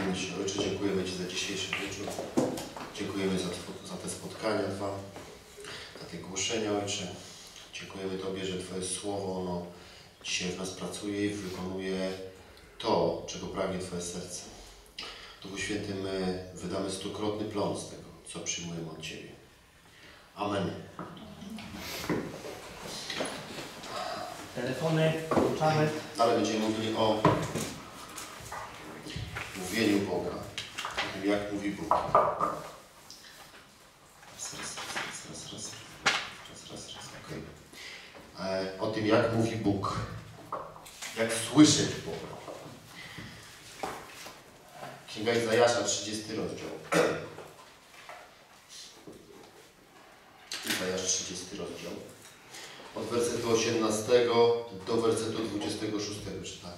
Modlimy się. Ojcze, dziękujemy Ci za dzisiejszy wieczór. Dziękujemy za te spotkania dwa, za te głoszenia, Ojcze. Dziękujemy Tobie, że Twoje Słowo, ono dzisiaj w nas pracuje i wykonuje to, czego pragnie Twoje serce. Duchu Święty, my wydamy stukrotny plon z tego, co przyjmujemy od Ciebie. Amen. Telefony włączamy. Dalej będziemy mówili o mówieniu Boga, o tym, jak mówi Bóg. Okay. O tym, jak mówi Bóg, jak słyszeć Boga. Księga Izajasza, 30 rozdział. Izajasz, 30 rozdział. Od wersetu 18 do wersetu 26 czytamy.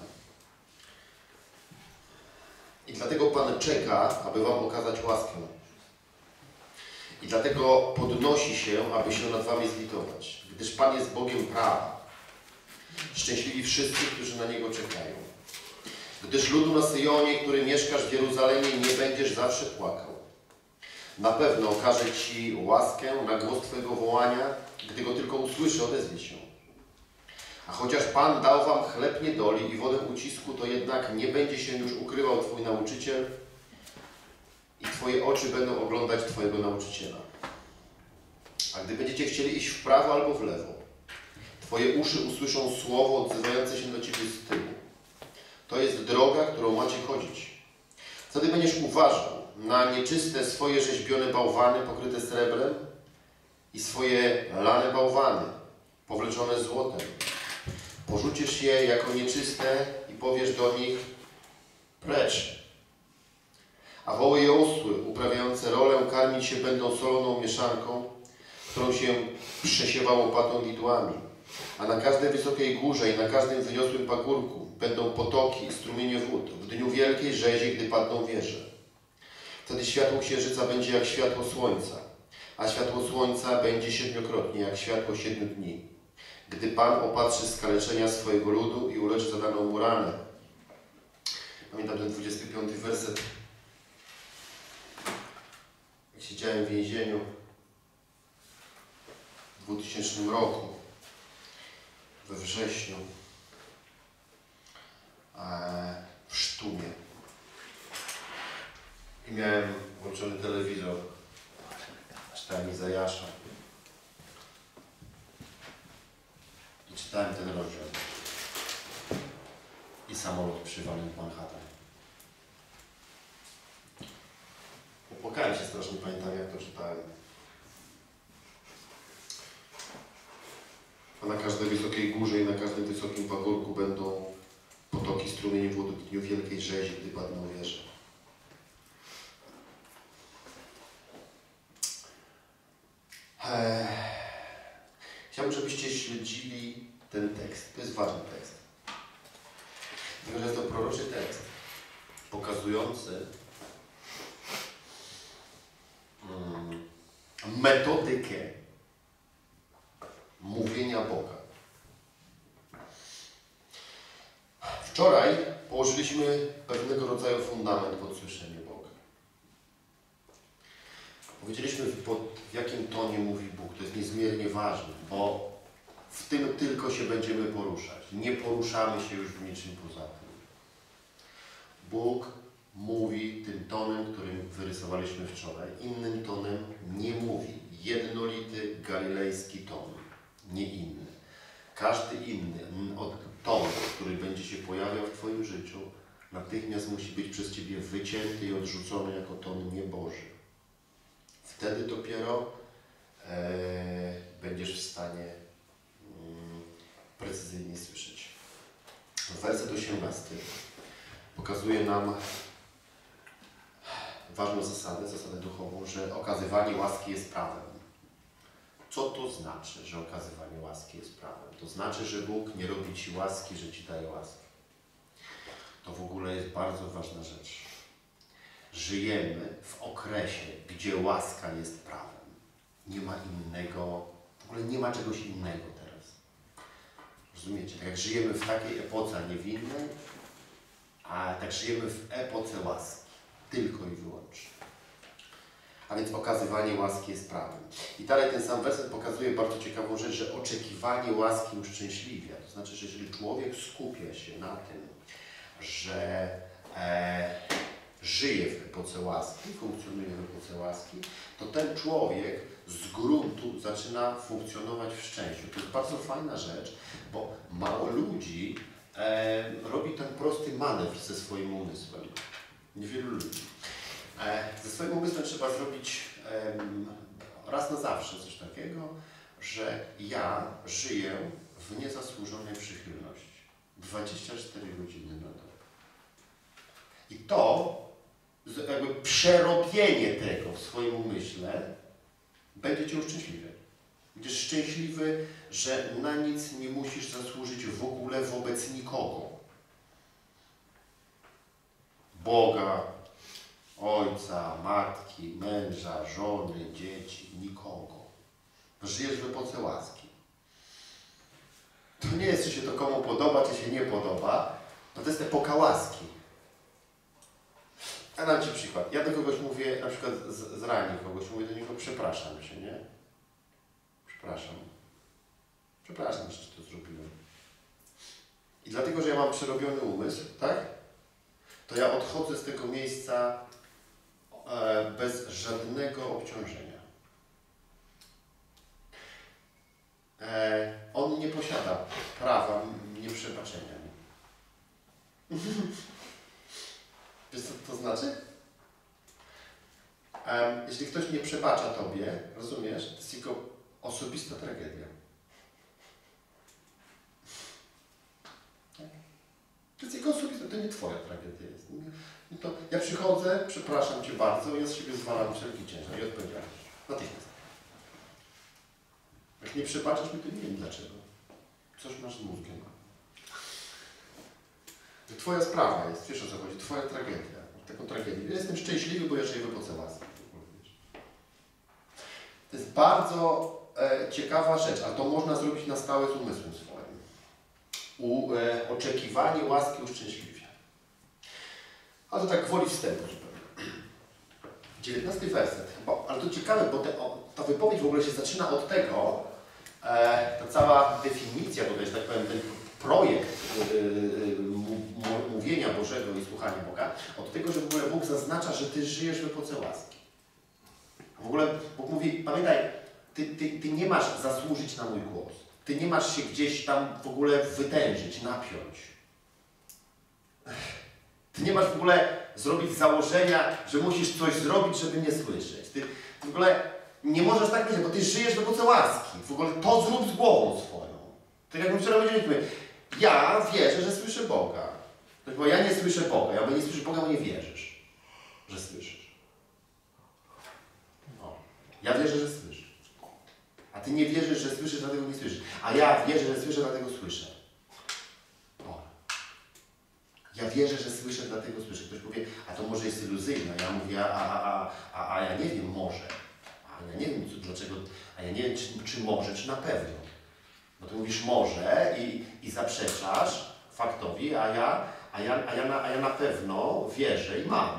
I dlatego Pan czeka, aby Wam okazać łaskę. I dlatego podnosi się, aby się nad Wami zlitować. Gdyż Pan jest Bogiem prawa. Szczęśliwi wszyscy, którzy na Niego czekają. Gdyż ludu na Syjonie, który mieszkasz w Jeruzalemie, nie będziesz zawsze płakał. Na pewno okaże Ci łaskę na głos Twojego wołania, gdy Go tylko usłyszy, odezwie się. A chociaż Pan dał Wam chleb niedoli i wodę ucisku, to jednak nie będzie się już ukrywał Twój nauczyciel i Twoje oczy będą oglądać Twojego nauczyciela. A gdy będziecie chcieli iść w prawo albo w lewo, Twoje uszy usłyszą słowo odzywające się do Ciebie z tyłu. To jest droga, którą macie chodzić. Wtedy będziesz uważał na nieczyste swoje rzeźbione bałwany pokryte srebrem i swoje lane bałwany powleczone złotem. Porzucisz je jako nieczyste i powiesz do nich: precz. A woły i osły uprawiające rolę karmić się będą soloną mieszanką, którą się przesiewa łopatą widłami. A na każdej wysokiej górze i na każdym wyniosłym pagórku będą potoki i strumienie wód w dniu wielkiej rzezi, gdy padną wieże. Wtedy światło księżyca będzie jak światło słońca, a światło słońca będzie siedmiokrotnie jak światło 7 dni. Gdy Pan opatrzy skaleczenia swojego ludu i uleczy zadaną mu ranę. Pamiętam ten 25 werset. Jak siedziałem w więzieniu w 2000 roku, we wrześniu, w Sztumie. I miałem włączony telewizor. Czytałem Izajasza. I czytałem ten rozdział. I samolot przywalił w Manhattan. Popłakałem się strasznie, pamiętam, jak to czytałem. A na każdej wysokiej górze i na każdym wysokim pagórku będą potoki strumieni wód w dniu wielkiej rzezi, gdy padną wieże. Chciałbym, żebyście śledzili ten tekst. To jest ważny tekst. Dlatego, że jest to proroczy tekst pokazujący metodykę mówienia Boga. Wczoraj położyliśmy pewnego rodzaju fundament pod słyszenie Boga. Powiedzieliśmy, w jakim tonie mówi Bóg. To jest niezmiernie ważne, bo w tym tylko się będziemy poruszać. Nie poruszamy się już w niczym poza tym. Bóg mówi tym tonem, którym wyrysowaliśmy wczoraj. Innym tonem nie mówi. Jednolity, galilejski ton. Nie inny. Każdy inny ton, który będzie się pojawiał w Twoim życiu, natychmiast musi być przez Ciebie wycięty i odrzucony jako ton nieboży. Wtedy dopiero będziesz w stanie precyzyjnie słyszeć. Werset 18 pokazuje nam ważną zasadę duchową, że okazywanie łaski jest prawem. Co to znaczy, że okazywanie łaski jest prawem? To znaczy, że Bóg nie robi Ci łaski, że Ci daje łaskę. To w ogóle jest bardzo ważna rzecz. Żyjemy w okresie, gdzie łaska jest prawem. Nie ma innego, w ogóle nie ma czegoś innego teraz. Rozumiecie? Tak jak żyjemy w takiej epoce niewinnej, a tak żyjemy w epoce łaski. Tylko i wyłącznie. A więc okazywanie łaski jest prawem. I dalej ten sam werset pokazuje bardzo ciekawą rzecz, że oczekiwanie łaski uszczęśliwia. To znaczy, że jeżeli człowiek skupia się na tym, że żyje w epoce łaski, funkcjonuje w epoce łaski, to ten człowiek z gruntu zaczyna funkcjonować w szczęściu. To jest bardzo fajna rzecz, bo mało ludzi robi ten prosty manewr ze swoim umysłem. Niewielu ludzi. Ze swoim umysłem trzeba zrobić raz na zawsze coś takiego, że ja żyję w niezasłużonej przychylności. 24 godziny na dobę. I to, jakby przerobienie tego w swoim umyśle, będzie Cię uszczęśliwiać. Będziesz szczęśliwy, że na nic nie musisz zasłużyć w ogóle wobec nikogo. Boga, ojca, matki, męża, żony, dzieci, nikogo. Żyjesz w epoce łaski. To nie jest, czy się to komu podoba, czy się nie podoba. To jest epoka łaski. A dam Ci przykład. Ja do kogoś mówię, na przykład zranię kogoś, mówię do niego, przepraszam Cię, nie? Przepraszam. Przepraszam, że to zrobiłem. I dlatego, że ja mam przerobiony umysł, tak? To ja odchodzę z tego miejsca bez żadnego obciążenia. On nie posiada prawa nieprzebaczenia. Wiesz, co to znaczy? Jeśli ktoś nie przebacza Tobie, rozumiesz, to jest jego osobista tragedia. To jest jego osobista, to nie Twoja tragedia jest. To ja przychodzę, przepraszam Cię bardzo, ja z siebie zwalam wszelki ciężar i odpowiedzialność. Natychmiast. Jak nie przebaczasz mi, to nie wiem dlaczego. Coś masz z mózgiem. To Twoja sprawa jest, wiesz o co chodzi, Twoja tragedia. Taką tragedię. Ja jestem szczęśliwy, bo ja żyję w epoce łaski. To jest bardzo ciekawa rzecz, ale to można zrobić na stałe z umysłem swoim. Oczekiwanie łaski uszczęśliwia. A to tak gwoli wstępu zupełnie. 19 werset. Ale to ciekawe, bo ta wypowiedź w ogóle się zaczyna od tego, ta cała definicja, tutaj, że tak powiem, ten projekt mówienia Bożego i słuchania Boga, od tego, że w ogóle Bóg zaznacza, że Ty żyjesz w epoce łaski. W ogóle Bóg mówi, pamiętaj, ty nie masz zasłużyć na mój głos. Ty nie masz się gdzieś tam w ogóle wytężyć, napiąć. Ty nie masz w ogóle zrobić założenia, że musisz coś zrobić, żeby nie słyszeć. Ty w ogóle nie możesz tak myśleć, bo Ty żyjesz w epoce łaski. W ogóle to zrób z głową swoją. Tak jak my wczoraj powiedzieliśmy, ja wierzę, że słyszę Boga. Bo ja nie słyszę Boga. Ja nie słyszysz Boga, bo nie wierzysz, że słyszysz. No. Ja wierzę, że słyszysz. A Ty nie wierzysz, że słyszysz, dlatego nie słyszysz. A ja wierzę, że słyszę, dlatego słyszę. O. Ja wierzę, że słyszę, dlatego słyszę. Ktoś powie, a to może jest iluzyjne. Ja mówię, a ja nie wiem, może. A ja nie wiem, dlaczego. A ja nie wiem, czy może, czy na pewno. Bo Ty mówisz może i zaprzeczasz faktowi, a ja na pewno wierzę i mam.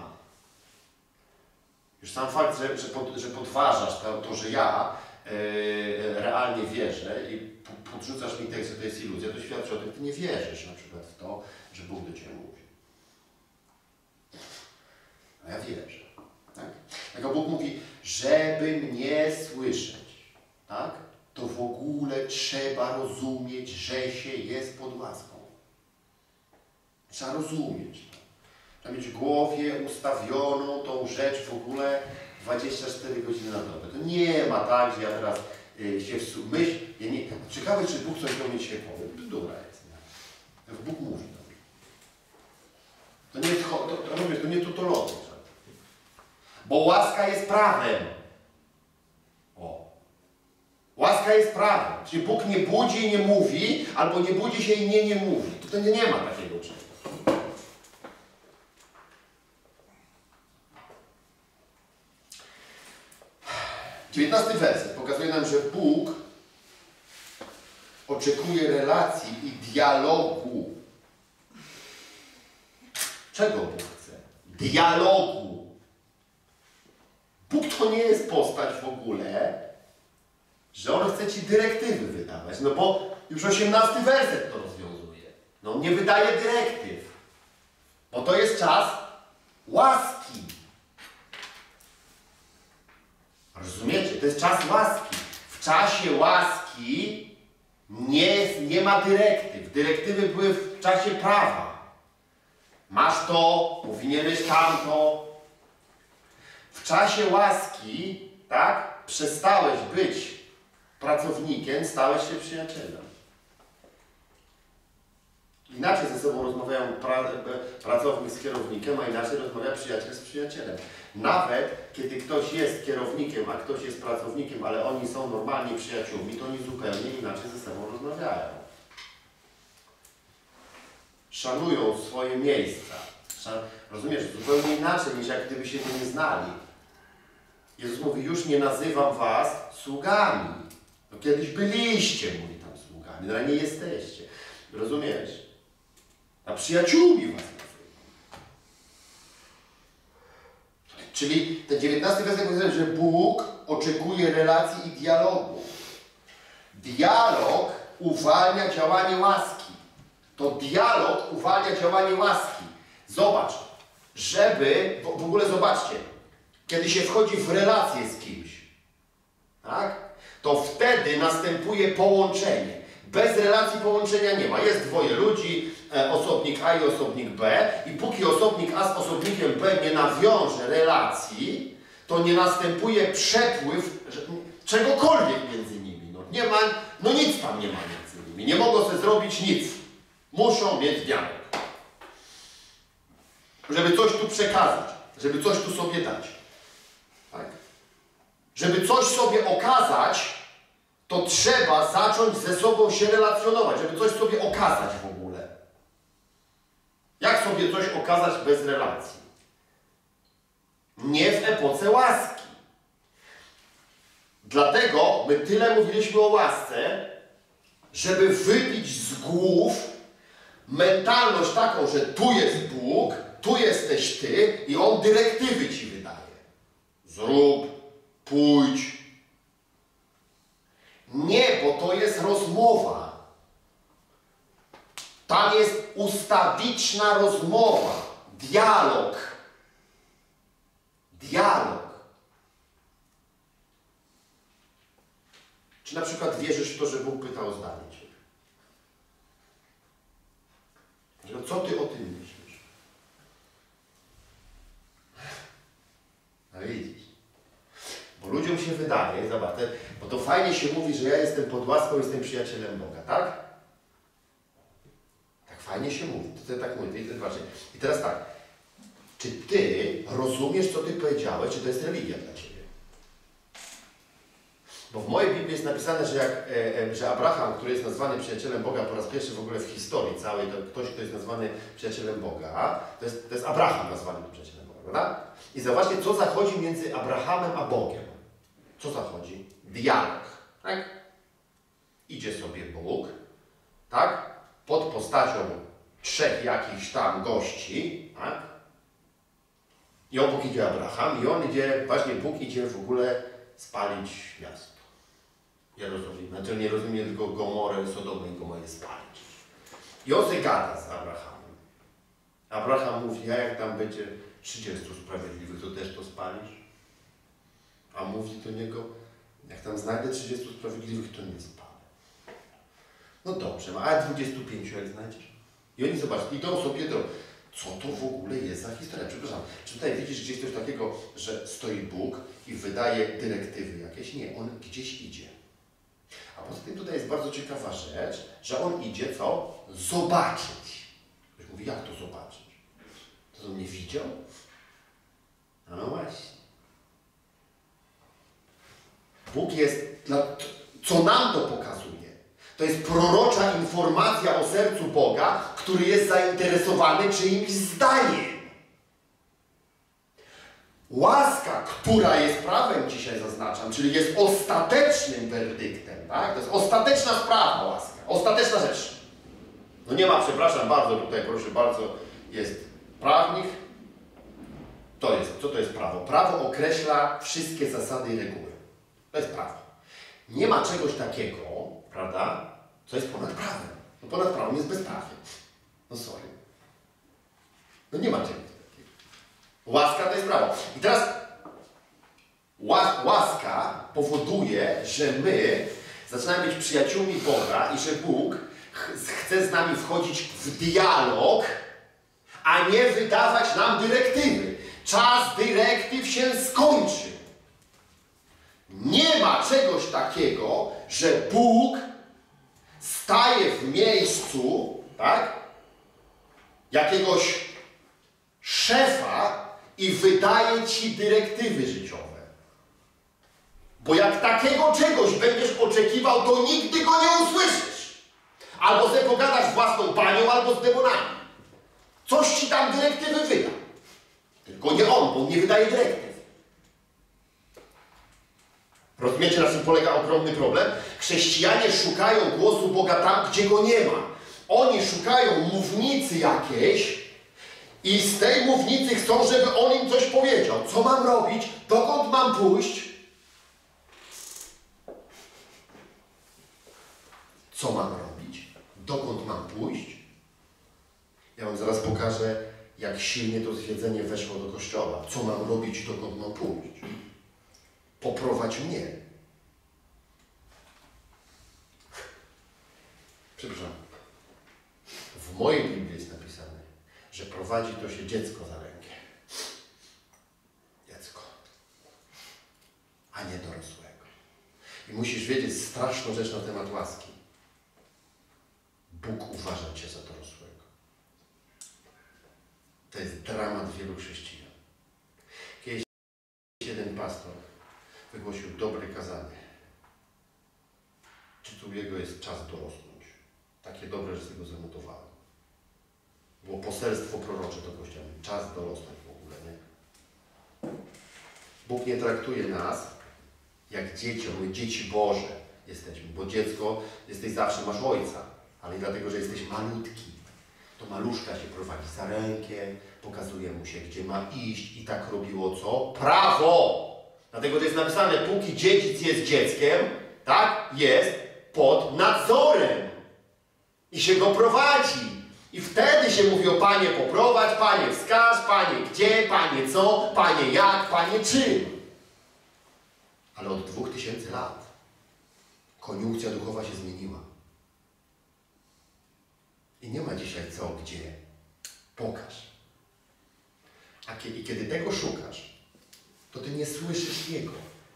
Już sam fakt, że podważasz to, że ja realnie wierzę i podrzucasz mi tekst, że to jest iluzja, to świadczy o tym, że Ty nie wierzysz na przykład w to, że Bóg do Ciebie mówi. A ja wierzę. Tak? Dlatego Bóg mówi, żeby mnie słyszeć, tak? To w ogóle trzeba rozumieć, że się jest pod łaską. Trzeba rozumieć. Trzeba mieć w głowie ustawioną tą rzecz w ogóle 24 godziny na dobę. To nie ma tak, że ja teraz się myśl. Ja nie, ciekawe, czy Bóg coś do mnie dzisiaj powie. Bzdura jest. Nie? Bóg mówi do mnie. To nie jest, to nie tutologia. Bo łaska jest prawem. O. Łaska jest prawem. Czyli Bóg nie budzi i nie mówi, albo nie budzi się i nie mówi. To nie ma takiego czegoś. XIX werset pokazuje nam, że Bóg oczekuje relacji i dialogu. Czego Bóg chce? Dialogu. Bóg to nie jest postać w ogóle, że On chce ci dyrektywy wydawać. No bo już 18 werset to rozwiązuje. No On nie wydaje dyrektyw. Bo to jest czas łaski. Rozumiecie? To jest czas łaski. W czasie łaski nie ma dyrektyw. Dyrektywy były w czasie prawa. Masz to, powinieneś tamto. W czasie łaski, tak, przestałeś być pracownikiem, stałeś się przyjacielem. Inaczej ze sobą rozmawiają pracownik z kierownikiem, a inaczej rozmawia przyjaciel z przyjacielem. Nawet kiedy ktoś jest kierownikiem, a ktoś jest pracownikiem, ale oni są normalnie przyjaciółmi, to oni zupełnie inaczej ze sobą rozmawiają. Szanują swoje miejsca. Rozumiesz? Zupełnie inaczej niż jak gdyby się nie znali. Jezus mówi, już nie nazywam was sługami. No kiedyś byliście, mówi tam sługami, no ale nie jesteście. Rozumiesz? A przyjaciółmi was nazywam. Czyli ten 19 werset mówi, że Bóg oczekuje relacji i dialogu. Dialog uwalnia działanie łaski. To dialog uwalnia działanie łaski. Zobacz, żeby, w ogóle zobaczcie, kiedy się wchodzi w relację z kimś, tak? To wtedy następuje połączenie. Bez relacji połączenia nie ma. Jest dwoje ludzi, osobnik A i osobnik B i póki osobnik A z osobnikiem B nie nawiąże relacji, to nie następuje przepływ czegokolwiek między nimi. No, nie ma, no nic tam nie ma między nimi. Nie mogą sobie zrobić nic. Muszą mieć dialog. Żeby coś tu przekazać. Żeby coś tu sobie dać. Tak? Żeby coś sobie okazać, to trzeba zacząć ze sobą się relacjonować, żeby coś sobie okazać w ogóle. Jak sobie coś okazać bez relacji? Nie w epoce łaski. Dlatego my tyle mówiliśmy o łasce, żeby wybić z głów mentalność taką, że tu jest Bóg, tu jesteś Ty i On dyrektywy Ci wydaje. Zrób, pójdź. Nie, bo to jest rozmowa. Tam jest ustawiczna rozmowa. Dialog. Dialog. Czy na przykład wierzysz w to, że Bóg pyta o zdanie Ciebie? No co Ty o tym myślisz? No widzisz. Bo ludziom się wydaje, zobacz, bo to fajnie się mówi, że ja jestem pod łaską, jestem przyjacielem Boga, tak? Tak fajnie się mówi, to tak mówię. I teraz tak, czy Ty rozumiesz, co Ty powiedziałeś, czy to jest religia dla Ciebie? Bo w mojej Biblii jest napisane, że Abraham, który jest nazwany przyjacielem Boga po raz pierwszy w ogóle w historii całej, to ktoś, kto jest nazwany przyjacielem Boga, to jest Abraham nazwany przyjacielem Boga, prawda? I zobaczcie, co zachodzi między Abrahamem a Bogiem. Co zachodzi? Dialog, tak? Idzie sobie Bóg, tak? Pod postacią 3 jakichś tam gości, tak? I obok idzie Abraham i on idzie, właśnie Bóg idzie w ogóle spalić miasto. Jerozolimę. Znaczy nie rozumie tylko Gomorę, Sodomę i Gomorę spalić. I on się gada z Abrahamem. Abraham mówi, a jak tam będzie 30 sprawiedliwych, to też to spalisz? A mówi do niego, jak tam znajdę 30 sprawiedliwych, to nie spalę. No dobrze, a 25 jak znajdziesz? I oni zobaczą, idą sobie do... Co to w ogóle jest za historia? Przepraszam, czy tutaj widzisz gdzieś coś takiego, że stoi Bóg i wydaje dyrektywy jakieś? Nie, On gdzieś idzie. A poza tym tutaj jest bardzo ciekawa rzecz, że On idzie co? Zobaczyć. Ktoś mówi, jak to zobaczyć? To on nie widział? No właśnie. Bóg jest, co nam to pokazuje? To jest prorocza informacja o sercu Boga, który jest zainteresowany czyimś zdaniem. Łaska, która jest prawem, dzisiaj zaznaczam, czyli jest ostatecznym werdyktem, tak? To jest ostateczna sprawa, łaska, ostateczna rzecz. No nie ma, przepraszam bardzo, tutaj proszę bardzo, jest prawnik, Co to jest prawo? Prawo określa wszystkie zasady i reguły. To jest prawo. Nie ma czegoś takiego, prawda, co jest ponad prawem. No ponad prawem jest bezprawie. No sorry. No nie ma czegoś takiego. Łaska to jest prawo. I teraz łaska powoduje, że my zaczynamy być przyjaciółmi Boga i że Bóg chce z nami wchodzić w dialog, a nie wydawać nam dyrektywy. Czas dyrektyw się skończył. Nie ma czegoś takiego, że Bóg staje w miejscu, tak, jakiegoś szefa i wydaje ci dyrektywy życiowe. Bo jak takiego czegoś będziesz oczekiwał, to nigdy go nie usłyszysz. Albo sobie pogadasz z własną panią, albo z demonami. Coś ci tam dyrektywy wyda. Tylko nie on, bo on nie wydaje dyrektyw. Rozumiecie, na czym polega ogromny problem? Chrześcijanie szukają głosu Boga tam, gdzie go nie ma. Oni szukają mównicy jakiejś i z tej mównicy chcą, żeby on im coś powiedział. Co mam robić? Dokąd mam pójść? Co mam robić? Dokąd mam pójść? Ja wam zaraz pokażę, jak silnie to zwiedzenie weszło do Kościoła. Co mam robić? Dokąd mam pójść? Poprowadź mnie. Przepraszam. W mojej Biblii jest napisane, że prowadzi to się dziecko za rękę. Dziecko. A nie dorosłego. I musisz wiedzieć straszną rzecz na temat łaski. Bóg uważa cię za dorosłego. To jest dramat wielu chrześcijan. Kiedyś jeden pastor wygłosił dobre kazanie. Czy tu jego jest czas dorosnąć? Takie dobre, że sobie go zanotowałem. Było poselstwo prorocze do Kościoła. Czas dorosnąć w ogóle, nie? Bóg nie traktuje nas jak dzieci. My dzieci Boże jesteśmy. Bo dziecko, jesteś zawsze, masz ojca. Ale nie dlatego, że jesteś malutki. To maluszka się prowadzi za rękę, pokazuje mu się, gdzie ma iść i tak robiło co? Prawo! Dlatego, że jest napisane, póki dziedzic jest dzieckiem, tak? Jest pod nadzorem. I się go prowadzi. I wtedy się mówi o Panie poprowadź, Panie wskaż, Panie gdzie, Panie co, Panie jak, Panie czym. Ale od 2000 lat koniunkcja duchowa się zmieniła. I nie ma dzisiaj co, gdzie. Pokaż. I kiedy tego szukasz, to ty nie słyszysz Jego.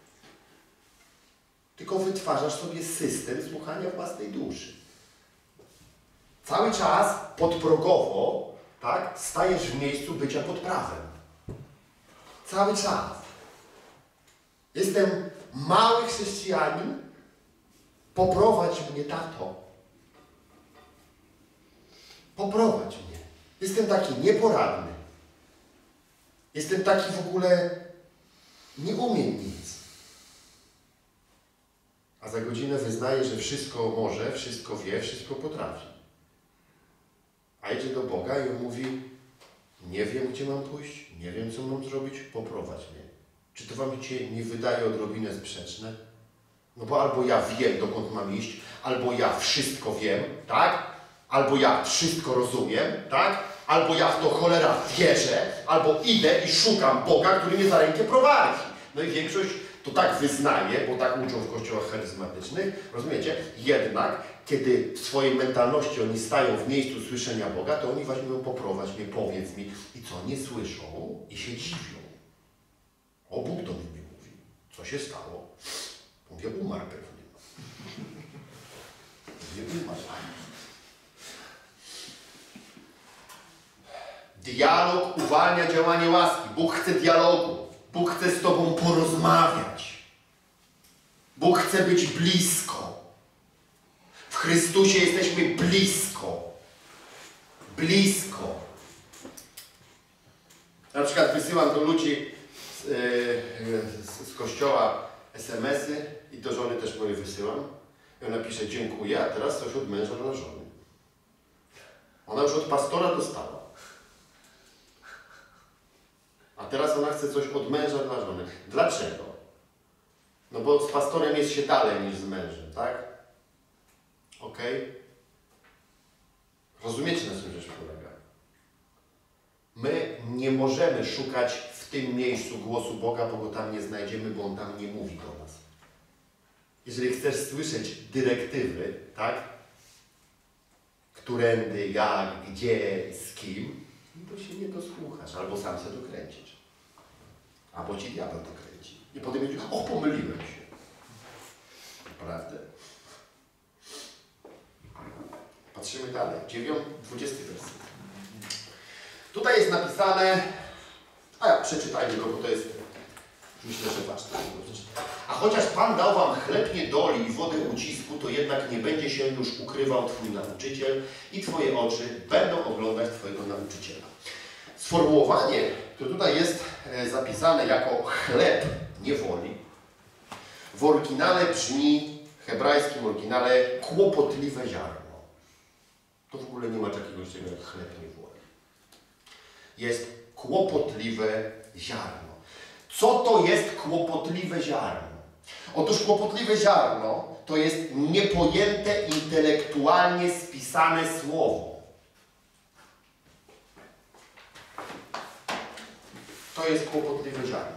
Tylko wytwarzasz sobie system słuchania własnej duszy. Cały czas podprogowo, tak, stajesz w miejscu bycia pod prawem. Cały czas. Jestem mały chrześcijanin, poprowadź mnie, tato. Poprowadź mnie. Jestem taki nieporadny. Jestem taki w ogóle, nie umiem nic. A za godzinę wyznaje, że wszystko może, wszystko wie, wszystko potrafi. A idzie do Boga i on mówi, nie wiem, gdzie mam pójść, nie wiem, co mam zrobić, poprowadź mnie. Czy to wam się nie wydaje odrobinę sprzeczne? No bo albo ja wiem, dokąd mam iść, albo ja wszystko wiem, tak? Albo ja wszystko rozumiem, tak? Albo ja w to cholera wierzę, albo idę i szukam Boga, który mnie za rękę prowadzi. No i większość to tak wyznaje, bo tak uczą w kościołach charyzmatycznych, rozumiecie? Jednak, kiedy w swojej mentalności oni stają w miejscu słyszenia Boga, to oni właśnie mówią, poprowadź mnie, powiedz mi. I co? Nie słyszą i się dziwią. O, Bóg do mnie mówi. Co się stało? Mówię, umarł pewnie. Mówię, umarł. Dialog uwalnia działanie łaski. Bóg chce dialogu. Bóg chce z tobą porozmawiać. Bóg chce być blisko. W Chrystusie jesteśmy blisko. Blisko. Na przykład wysyłam do ludzi z kościoła SMS-y i do żony też moje wysyłam. I ona pisze, dziękuję, a teraz coś od męża dla żony. Ona już od pastora dostała. A teraz ona chce coś od męża dla żony. Dlaczego? No bo z pastorem jest się dalej niż z mężem, tak? Okej? Rozumiecie, na czym rzecz polega? My nie możemy szukać w tym miejscu głosu Boga, bo go tam nie znajdziemy, bo On tam nie mówi do nas. Jeżeli chcesz słyszeć dyrektywy, tak? Którędy, jak, gdzie, z kim, to się nie dosłuchasz, albo sam się dokręcisz. Albo ci diabeł dokręci. I potem mówisz, o, pomyliłem się. Naprawdę? Patrzymy dalej. 20 werset. Tutaj jest napisane, przeczytajmy go, bo to jest, myślę, że ważne. A chociaż Pan dał wam chleb niedoli i wodę ucisku, to jednak nie będzie się już ukrywał Twój nauczyciel i Twoje oczy będą oglądać Twojego nauczyciela. Sformułowanie, które tutaj jest zapisane jako chleb niewoli, w oryginale brzmi, w hebrajskim oryginale, kłopotliwe ziarno. To w ogóle nie ma czegoś jak chleb niewoli. Jest kłopotliwe ziarno. Co to jest kłopotliwe ziarno? Otóż kłopotliwe ziarno to jest niepojęte intelektualnie spisane słowo. To jest kłopotliwe ziarno.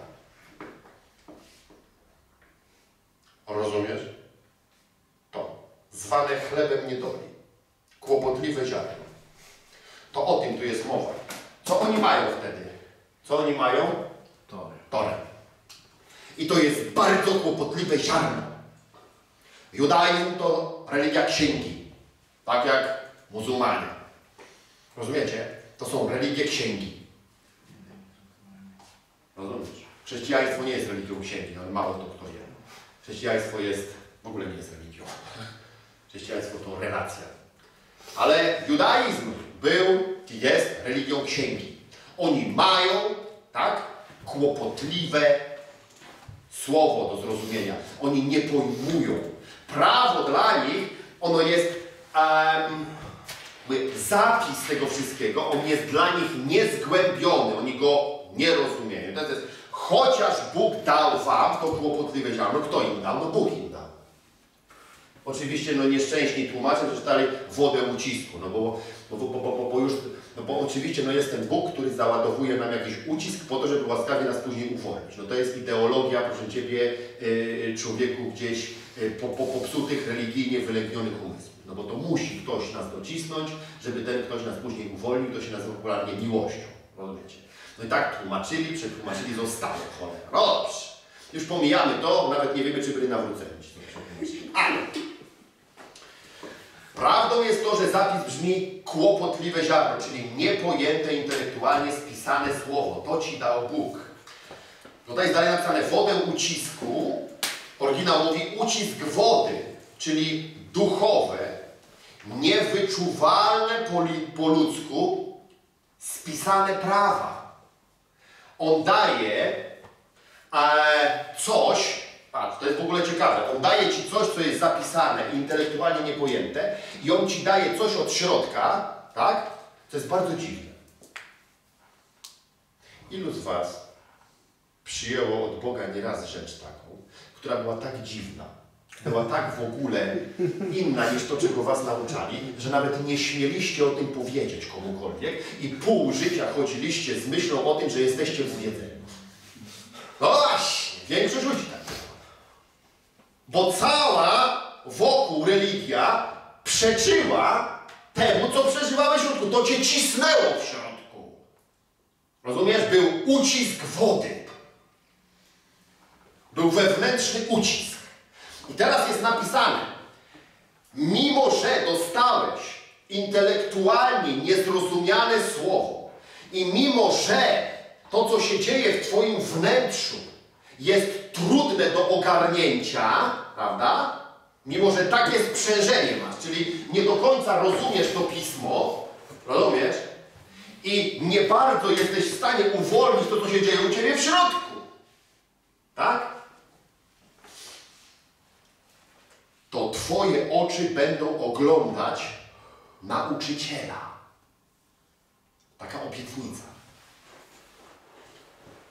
Rozumiesz? To. Zwane chlebem niedoli. Kłopotliwe ziarno. To o tym tu jest mowa. Co oni mają wtedy? Co oni mają? Torę. I to jest bardzo kłopotliwe ziarno. Judaizm to religia księgi. Tak jak muzułmanie. Rozumiecie? To są religie księgi. Rozumiesz? Chrześcijaństwo nie jest religią księgi, ale mało to kto wie. Chrześcijaństwo w ogóle nie jest religią. Chrześcijaństwo to relacja. Ale judaizm był i jest religią księgi. Oni mają, tak, kłopotliwe słowo do zrozumienia. Oni nie pojmują. Prawo dla nich, ono jest zapis tego wszystkiego, on jest dla nich niezgłębiony. Oni go nie rozumieją. To jest, chociaż Bóg dał wam to kłopotliwe ziarno, kto im dał? No Bóg im dał. Oczywiście nieszczęśni tłumacze przeczytali wodę ucisku, bo oczywiście jest ten Bóg, który załadowuje nam jakiś ucisk po to, żeby łaskawie nas później uwolnić. To jest ideologia, proszę Ciebie, człowieku gdzieś popsutych, religijnie wylęgnionych umysłów. Bo to musi ktoś nas docisnąć, żeby ten ktoś nas później uwolnił, to się nazywa popularnie miłością. Rozumiecie? No i tak tłumaczyli, przetłumaczyli, zostało cholera. Dobrze. Już pomijamy to, nawet nie wiemy, czy byli nawróceni. Ale prawdą jest to, że zapis brzmi kłopotliwe ziarno, czyli niepojęte intelektualnie spisane słowo. To Ci dał Bóg. Tutaj jest dalej napisane wodę ucisku. Oryginał mówi ucisk wody, czyli duchowe, niewyczuwalne po ludzku, spisane prawa. On daje coś, patrz, to jest w ogóle ciekawe, on daje Ci coś, co jest zapisane, intelektualnie niepojęte i on Ci daje coś od środka, tak? Co jest bardzo dziwne. Ilu z Was przyjęło od Boga nieraz rzecz taką, która była tak dziwna, była tak w ogóle inna niż to, czego Was nauczali, że nawet nie śmieliście o tym powiedzieć komukolwiek i pół życia chodziliście z myślą o tym, że jesteście uwiedzeni. No właśnie, większość ludzi tak była. Bo cała wokół religia przeczyła temu, co przeżywałeś w środku. To Cię cisnęło w środku. Rozumiesz? Był ucisk wody. Był wewnętrzny ucisk. I teraz jest napisane, mimo że dostałeś intelektualnie niezrozumiane słowo i mimo że to, co się dzieje w Twoim wnętrzu, jest trudne do ogarnięcia, prawda? Mimo że takie sprzężenie masz, czyli nie do końca rozumiesz to pismo, rozumiesz? I nie bardzo jesteś w stanie uwolnić to, co się dzieje u Ciebie w środku. Tak? To Twoje oczy będą oglądać nauczyciela. Taka obietnica.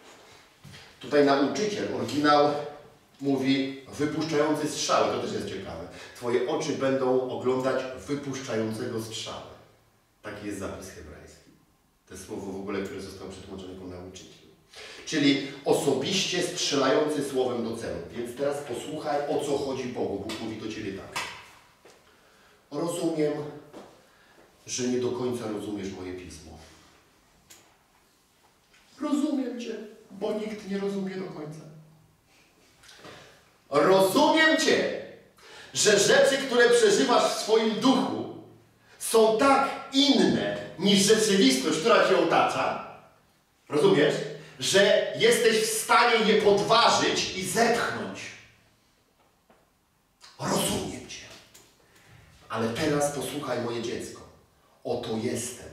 Tutaj nauczyciel, oryginał mówi wypuszczający strzały. To też jest ciekawe. Twoje oczy będą oglądać wypuszczającego strzały. Taki jest zapis hebrajski. To jest słowo w ogóle, które zostało przetłumaczone jako nauczyciel. Czyli osobiście strzelający słowem do celu. Więc teraz posłuchaj, o co chodzi Bogu. Bóg mówi do ciebie tak. Rozumiem, że nie do końca rozumiesz moje pismo. Rozumiem cię, bo nikt nie rozumie do końca. Rozumiem cię, że rzeczy, które przeżywasz w swoim duchu, są tak inne niż rzeczywistość, która cię otacza. Rozumiesz? Że jesteś w stanie je podważyć i zepchnąć. Rozumiem cię. Ale teraz posłuchaj, moje dziecko. Oto jestem.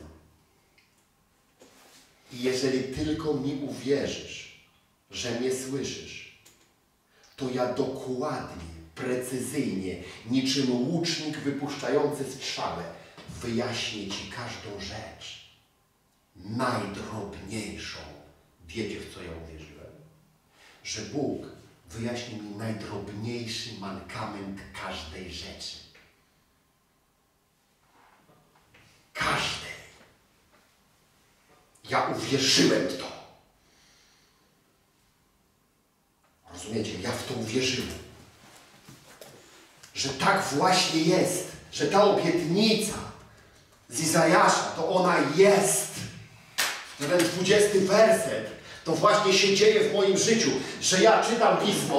I jeżeli tylko mi uwierzysz, że mnie słyszysz, to ja dokładnie, precyzyjnie, niczym łucznik wypuszczający strzałę, wyjaśnię ci każdą rzecz. Najdrobniejszą. Wiecie, w co ja uwierzyłem? Że Bóg wyjaśni mi najdrobniejszy mankament każdej rzeczy. Każdej. Ja uwierzyłem w to. Rozumiecie? Ja w to uwierzyłem. Że tak właśnie jest. Że ta obietnica z Izajasza, to ona jest. Ten 20 werset, to właśnie się dzieje w moim życiu, że ja czytam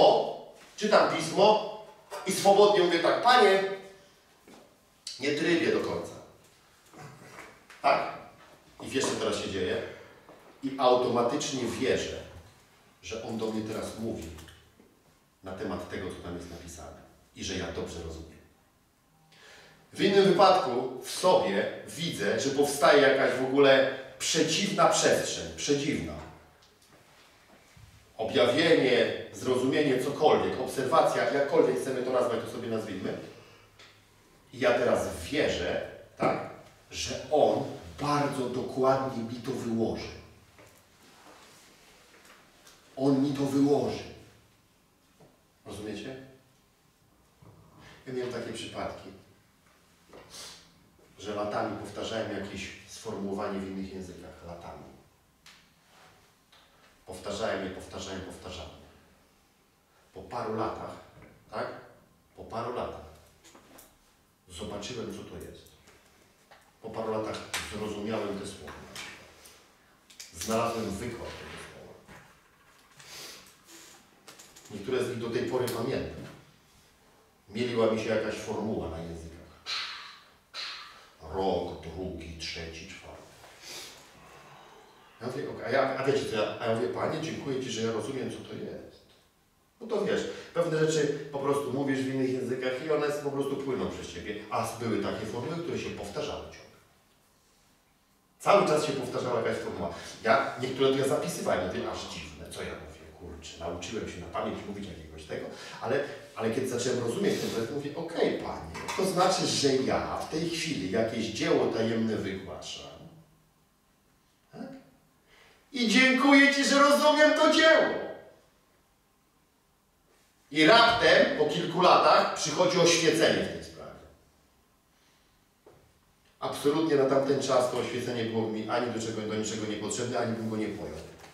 Pismo i swobodnie mówię tak, Panie, nie trybię do końca. Tak? I wiesz, co teraz się dzieje? I automatycznie wierzę, że On do mnie teraz mówi na temat tego, co tam jest napisane. I że ja dobrze rozumiem. W innym wypadku w sobie widzę, że powstaje jakaś w ogóle przedziwna przestrzeń. Przedziwna. Objawienie, zrozumienie, cokolwiek, obserwacja, jakkolwiek chcemy to nazwać, to sobie nazwijmy. I ja teraz wierzę, tak, że On bardzo dokładnie mi to wyłoży. On mi to wyłoży. Rozumiecie? Ja miałem takie przypadki, że latami powtarzałem jakieś sformułowanie w innych językach. Latami. Powtarzałem je. Po paru latach, tak? Po paru latach zobaczyłem, co to jest. Po paru latach zrozumiałem te słowa. Znalazłem wykład tego słowa. Niektóre z nich do tej pory pamiętam. Mieliła mi się jakaś formuła na językach. Rok, drugi, trzeci, czwarty. Ja mówię, okay, a wiecie co, ja mówię, Panie, dziękuję Ci, że ja rozumiem, co to jest. No to wiesz, pewne rzeczy po prostu mówisz w innych językach i one po prostu płyną przez Ciebie. A były takie formuły, które się powtarzały ciągle. Cały czas się powtarzała jakaś formuła. Niektóre to ja zapisywałem, mówię, aż dziwne, co ja mówię, kurczę, nauczyłem się na pamięć mówić jakiegoś tego, ale kiedy zacząłem rozumieć ten tekst, mówię, okej, Panie, to znaczy, że ja w tej chwili jakieś dzieło tajemne wygłaszam. Tak? I dziękuję Ci, że rozumiem to dzieło. I raptem, po kilku latach, przychodzi oświecenie w tej sprawie. Absolutnie na tamten czas to oświecenie było mi ani do niczego niepotrzebne, ani bym go nie pojął.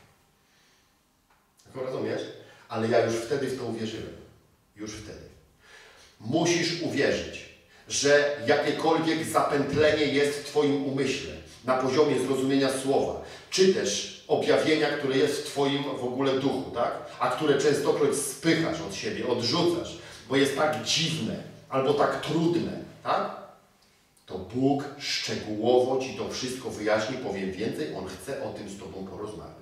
Tak rozumiesz? Ale ja już wtedy w to uwierzyłem. Już wtedy. Musisz uwierzyć, że jakiekolwiek zapętlenie jest w Twoim umyśle, na poziomie zrozumienia słowa, czy też objawienia, które jest w Twoim w ogóle duchu, tak? A które częstokroć spychasz od siebie, odrzucasz, bo jest tak dziwne, albo tak trudne, tak? To Bóg szczegółowo Ci to wszystko wyjaśni, powiem więcej, On chce o tym z Tobą porozmawiać.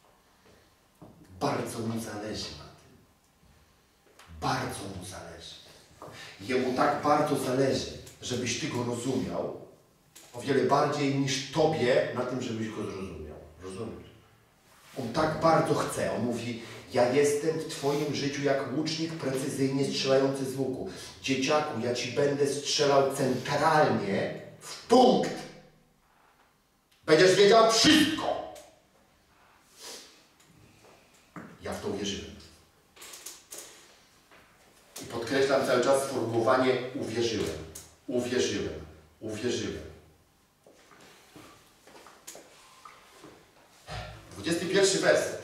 Bardzo Mu zależy na tym. Bardzo Mu zależy. Jemu tak bardzo zależy, żebyś Ty Go rozumiał, o wiele bardziej niż Tobie na tym, żebyś Go zrozumiał. Rozumiesz? On tak bardzo chce. On mówi, ja jestem w Twoim życiu jak łucznik precyzyjnie strzelający z łuku. Dzieciaku, ja Ci będę strzelał centralnie w punkt. Będziesz wiedział wszystko. Ja w to uwierzyłem. I podkreślam cały czas sformułowanie uwierzyłem. Uwierzyłem. Uwierzyłem. 21 werset.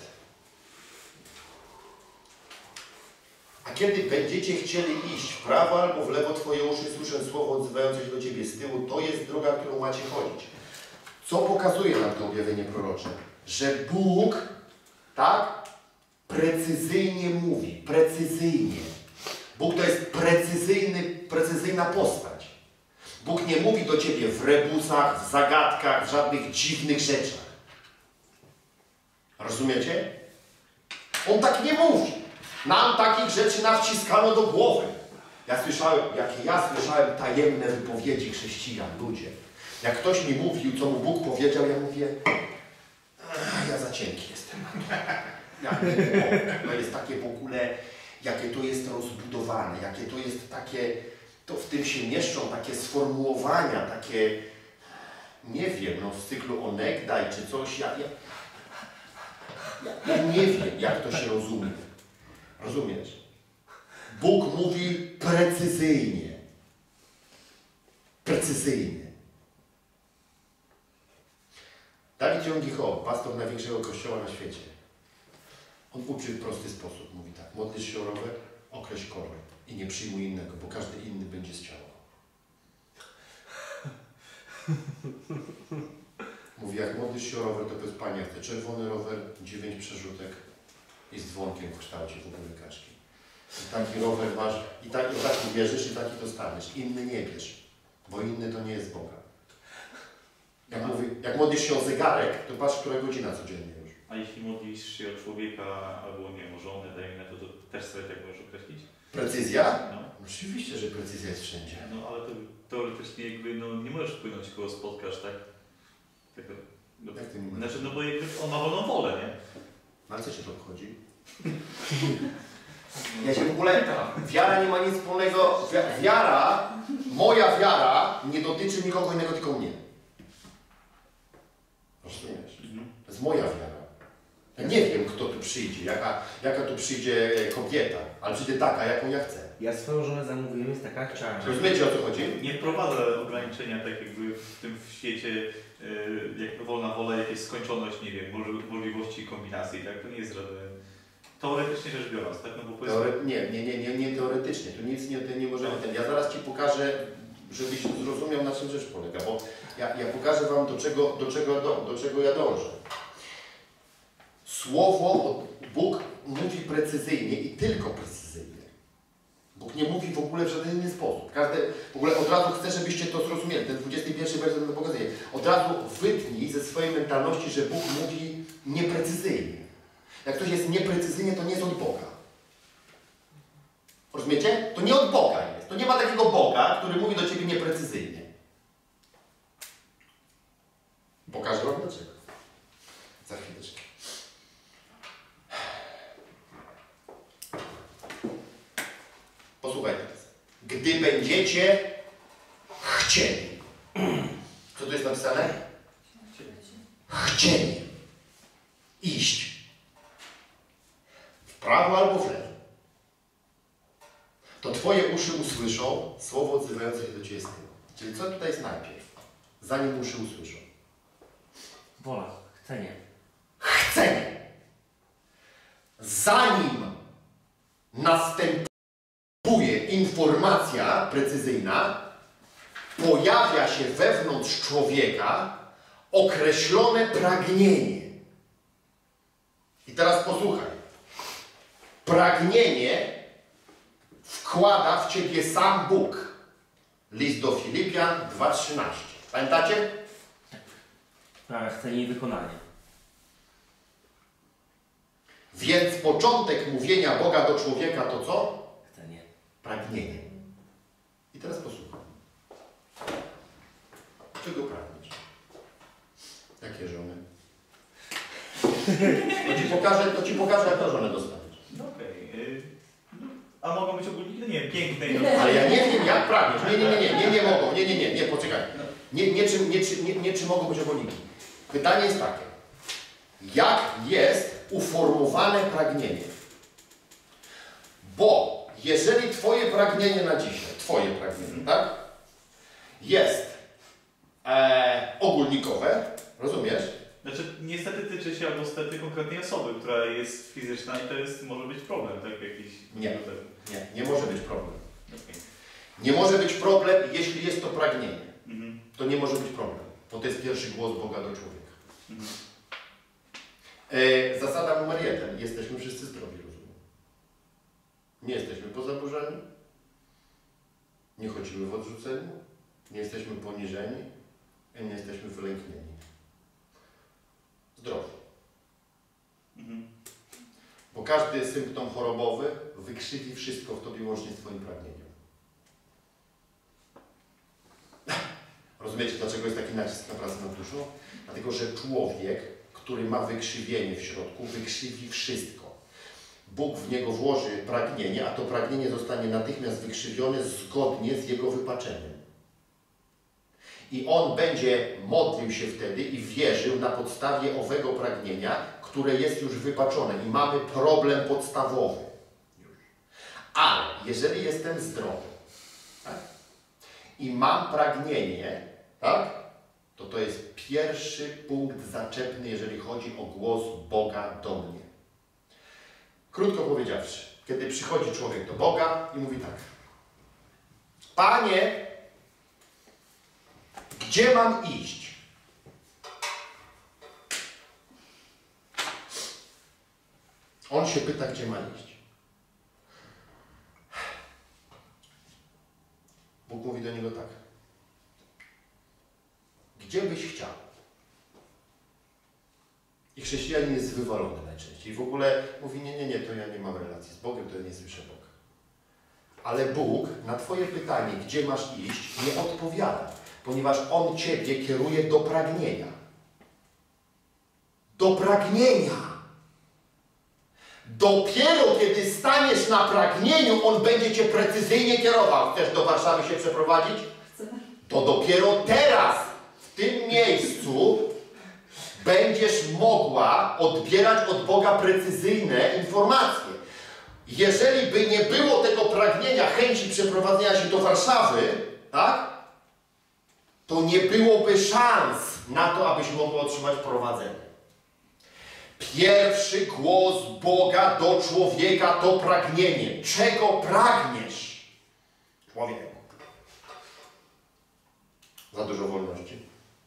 A kiedy będziecie chcieli iść w prawo albo w lewo, twoje uszy słyszę słowo odzywające się do ciebie z tyłu, to jest droga, którą macie chodzić. Co pokazuje nam to objawienie prorocze? Że Bóg, tak, precyzyjnie mówi, precyzyjnie. Bóg to jest precyzyjna postać. Bóg nie mówi do ciebie w rebusach, w zagadkach, w żadnych dziwnych rzeczach. Rozumiecie? On tak nie mówi. Nam takich rzeczy nawciskano do głowy. Jakie ja słyszałem tajemne wypowiedzi chrześcijan, ludzie. Jak ktoś mi mówił, co mu Bóg powiedział, ja mówię, ja za cienki jestem na to. Ja nie mogę. To jest takie w ogóle, jakie to jest rozbudowane, jakie to jest takie, to w tym się mieszczą takie sformułowania, takie, nie wiem, no w cyklu onegdaj czy coś, ja nie wiem, jak to się rozumie. Rozumiesz? Bóg mówi precyzyjnie. Precyzyjnie. Dawid Jon-Giho, pastor największego kościoła na świecie. On uczy w prosty sposób. Mówi tak, modlisz się o rower, określ kolor i nie przyjmuj innego, bo każdy inny będzie z ciała. Mówi, jak modlisz się o rower, to powiedz, Panie, chcę czerwony rower, 9 przerzutek i z dzwonkiem w kształcie w ogóle kaczki. I taki rower masz, i taki bierzesz, i taki dostaniesz. Inny nie bierz, bo inny to nie jest Boga. Jak modlisz się o zegarek, to patrz, która godzina codziennie już. A jeśli modlisz się o człowieka albo nie wiem, o żonę, dajmy na to też sobie tak możesz określić? Precyzja? No. Oczywiście, że precyzja jest wszędzie. No ale to teoretycznie jakby no, nie możesz wpłynąć, kogo spotkasz, tak? Tego, no, Jak ty nie możesz? znaczy, no bo jakby on ma wolną wolę, nie? No ale co cię to obchodzi? Ja się w ogóle, wiara nie ma nic wspólnego, moja wiara nie dotyczy nikogo innego, tylko mnie. Rozumiesz? To jest moja wiara. Ja nie wiem, kto tu przyjdzie, jaka tu przyjdzie kobieta, ale przyjdzie taka, jaką ja chcę. Ja swoją żonę zamówiłem, jest taka jak chciałem. Rozumiecie, o co chodzi? Nie wprowadza ograniczenia tak jakby w tym świecie, jak wolna wola, jakaś skończoność, nie wiem, możliwości kombinacji, tak? To nie jest żaden... Teoretycznie rzecz biorąc, tak? No bo powiedzmy... Nie teoretycznie, tu nic nie możemy... Ja zaraz Ci pokażę, żebyś zrozumiał, na czym rzecz polega, bo ja pokażę Wam, do czego ja dążę. Słowo, Bóg mówi precyzyjnie i tylko precyzyjnie. Bóg nie mówi w ogóle w żaden inny sposób. W ogóle od razu chcę, żebyście to zrozumieli. Ten 21 werset to pokazuje. Od razu wytnij ze swojej mentalności, że Bóg mówi nieprecyzyjnie. Jak ktoś jest nieprecyzyjnie, to nie jest od Boga. Rozumiecie? To nie od Boga jest. To nie ma takiego Boga, który mówi do Ciebie nieprecyzyjnie. Pokażę Wam dlaczego. Za chwileczkę. Posłuchaj teraz. Gdy będziecie chcieli. Co tu jest napisane? Chcieli. Iść. W prawo albo w lewo. To Twoje uszy usłyszą słowo odzywające się do Ciebie z tyłu. Czyli co tutaj jest najpierw? Zanim uszy usłyszą. Wola, chcenie. Chcenie. Zanim następuje informacja precyzyjna, pojawia się wewnątrz człowieka określone pragnienie. I teraz posłuchaj. Pragnienie wkłada w Ciebie sam Bóg. List do Filipian 2:13. Pamiętacie? Prawa chcenie i wykonanie. Więc początek mówienia Boga do człowieka to co? Chcenie. Pragnienie. I teraz posłuchaj. Czego pragniesz? Jakie żony? To ci pokażę, jaką żonę dostaniesz. No okej. A mogą być ogólniki? No nie wiem, piękne. Ale ja nie wiem, jak pragniesz. Nie mogą. Nie, poczekaj. Nie, czy mogą być ogólniki. Pytanie jest takie. Jak jest uformowane pragnienie. Bo jeżeli twoje pragnienie na dzisiaj, twoje pragnienie, tak, jest ogólnikowe, rozumiesz? Znaczy, niestety tyczy się albo stety konkretnej osoby, która jest fizyczna i to jest, może być problem, tak? Jakiś... Nie może być problem. Okay. Nie może być problem, jeśli jest to pragnienie. Mhm. To nie może być problem, bo to jest pierwszy głos Boga do człowieka. Mhm. Zasada numer 1. Jesteśmy wszyscy zdrowi, rozumiem. Nie jesteśmy pozaburzeni. Nie chodzimy w odrzuceniu. Nie jesteśmy poniżeni. I nie jesteśmy wylęknieni. Zdrowi. Mhm. Bo każdy symptom chorobowy wykrzywi wszystko w tobie łącznie z twoim pragnieniem. Rozumiecie, dlaczego jest taki nacisk na pracę nad duszą? Dlatego, że człowiek, który ma wykrzywienie w środku, wykrzywi wszystko. Bóg w niego włoży pragnienie, a to pragnienie zostanie natychmiast wykrzywione zgodnie z jego wypaczeniem. I on będzie modlił się wtedy i wierzył na podstawie owego pragnienia, które jest już wypaczone. I mamy problem podstawowy. Ale jeżeli jestem zdrowy, tak? I mam pragnienie, tak? To jest pierwszy punkt zaczepny, jeżeli chodzi o głos Boga do mnie. Krótko powiedziawszy, kiedy przychodzi człowiek do Boga i mówi tak: Panie, gdzie mam iść? On się pyta, gdzie ma iść. Bóg mówi do niego tak: gdzie byś chciał? I chrześcijanin jest wywalony najczęściej. W ogóle mówi, nie, to ja nie mam relacji z Bogiem, to ja nie słyszę Boga. Ale Bóg na twoje pytanie, gdzie masz iść, nie odpowiada, ponieważ On ciebie kieruje do pragnienia. Do pragnienia. Dopiero kiedy staniesz na pragnieniu, On będzie cię precyzyjnie kierował. Chcesz do Warszawy się przeprowadzić? Chcę. To dopiero teraz, w tym miejscu, będziesz mogła odbierać od Boga precyzyjne informacje. Jeżeli by nie było tego pragnienia, chęci przeprowadzenia się do Warszawy, tak? To nie byłoby szans na to, abyś mogła otrzymać prowadzenie. Pierwszy głos Boga do człowieka to pragnienie. Czego pragniesz, człowieku? Za dużo wolności.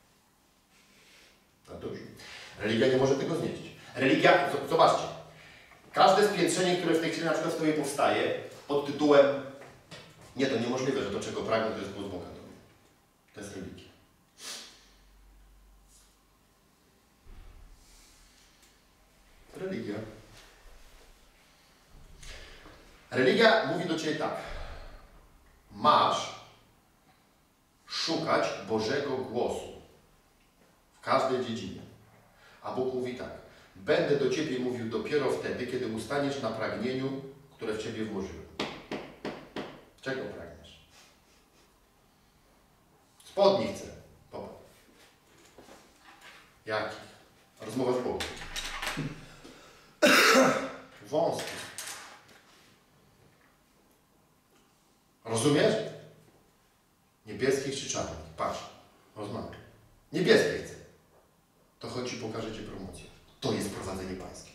Za dużo. Religia nie może tego znieść. Religia, zobaczcie, każde spiętrzenie, które w tej chwili na przykład w tobie powstaje pod tytułem nie, to niemożliwe, że to czego pragnę, to jest głos Boga do mnie. To jest religia. Religia. Religia mówi do ciebie tak: masz szukać Bożego głosu w każdej dziedzinie. A Bóg mówi tak: będę do ciebie mówił dopiero wtedy, kiedy ustaniesz na pragnieniu, które w ciebie włożyłem. Czego pragniesz? Spodni chcę. Popatrz. Jakich? Rozmowa z Bogiem. Wąskich. Rozumiesz? Niebieskich czy czarnych? Patrz. Rozmawiaj. Niebieskie chcę. To chodź ci pokażę ci promocję. To jest prowadzenie pańskie.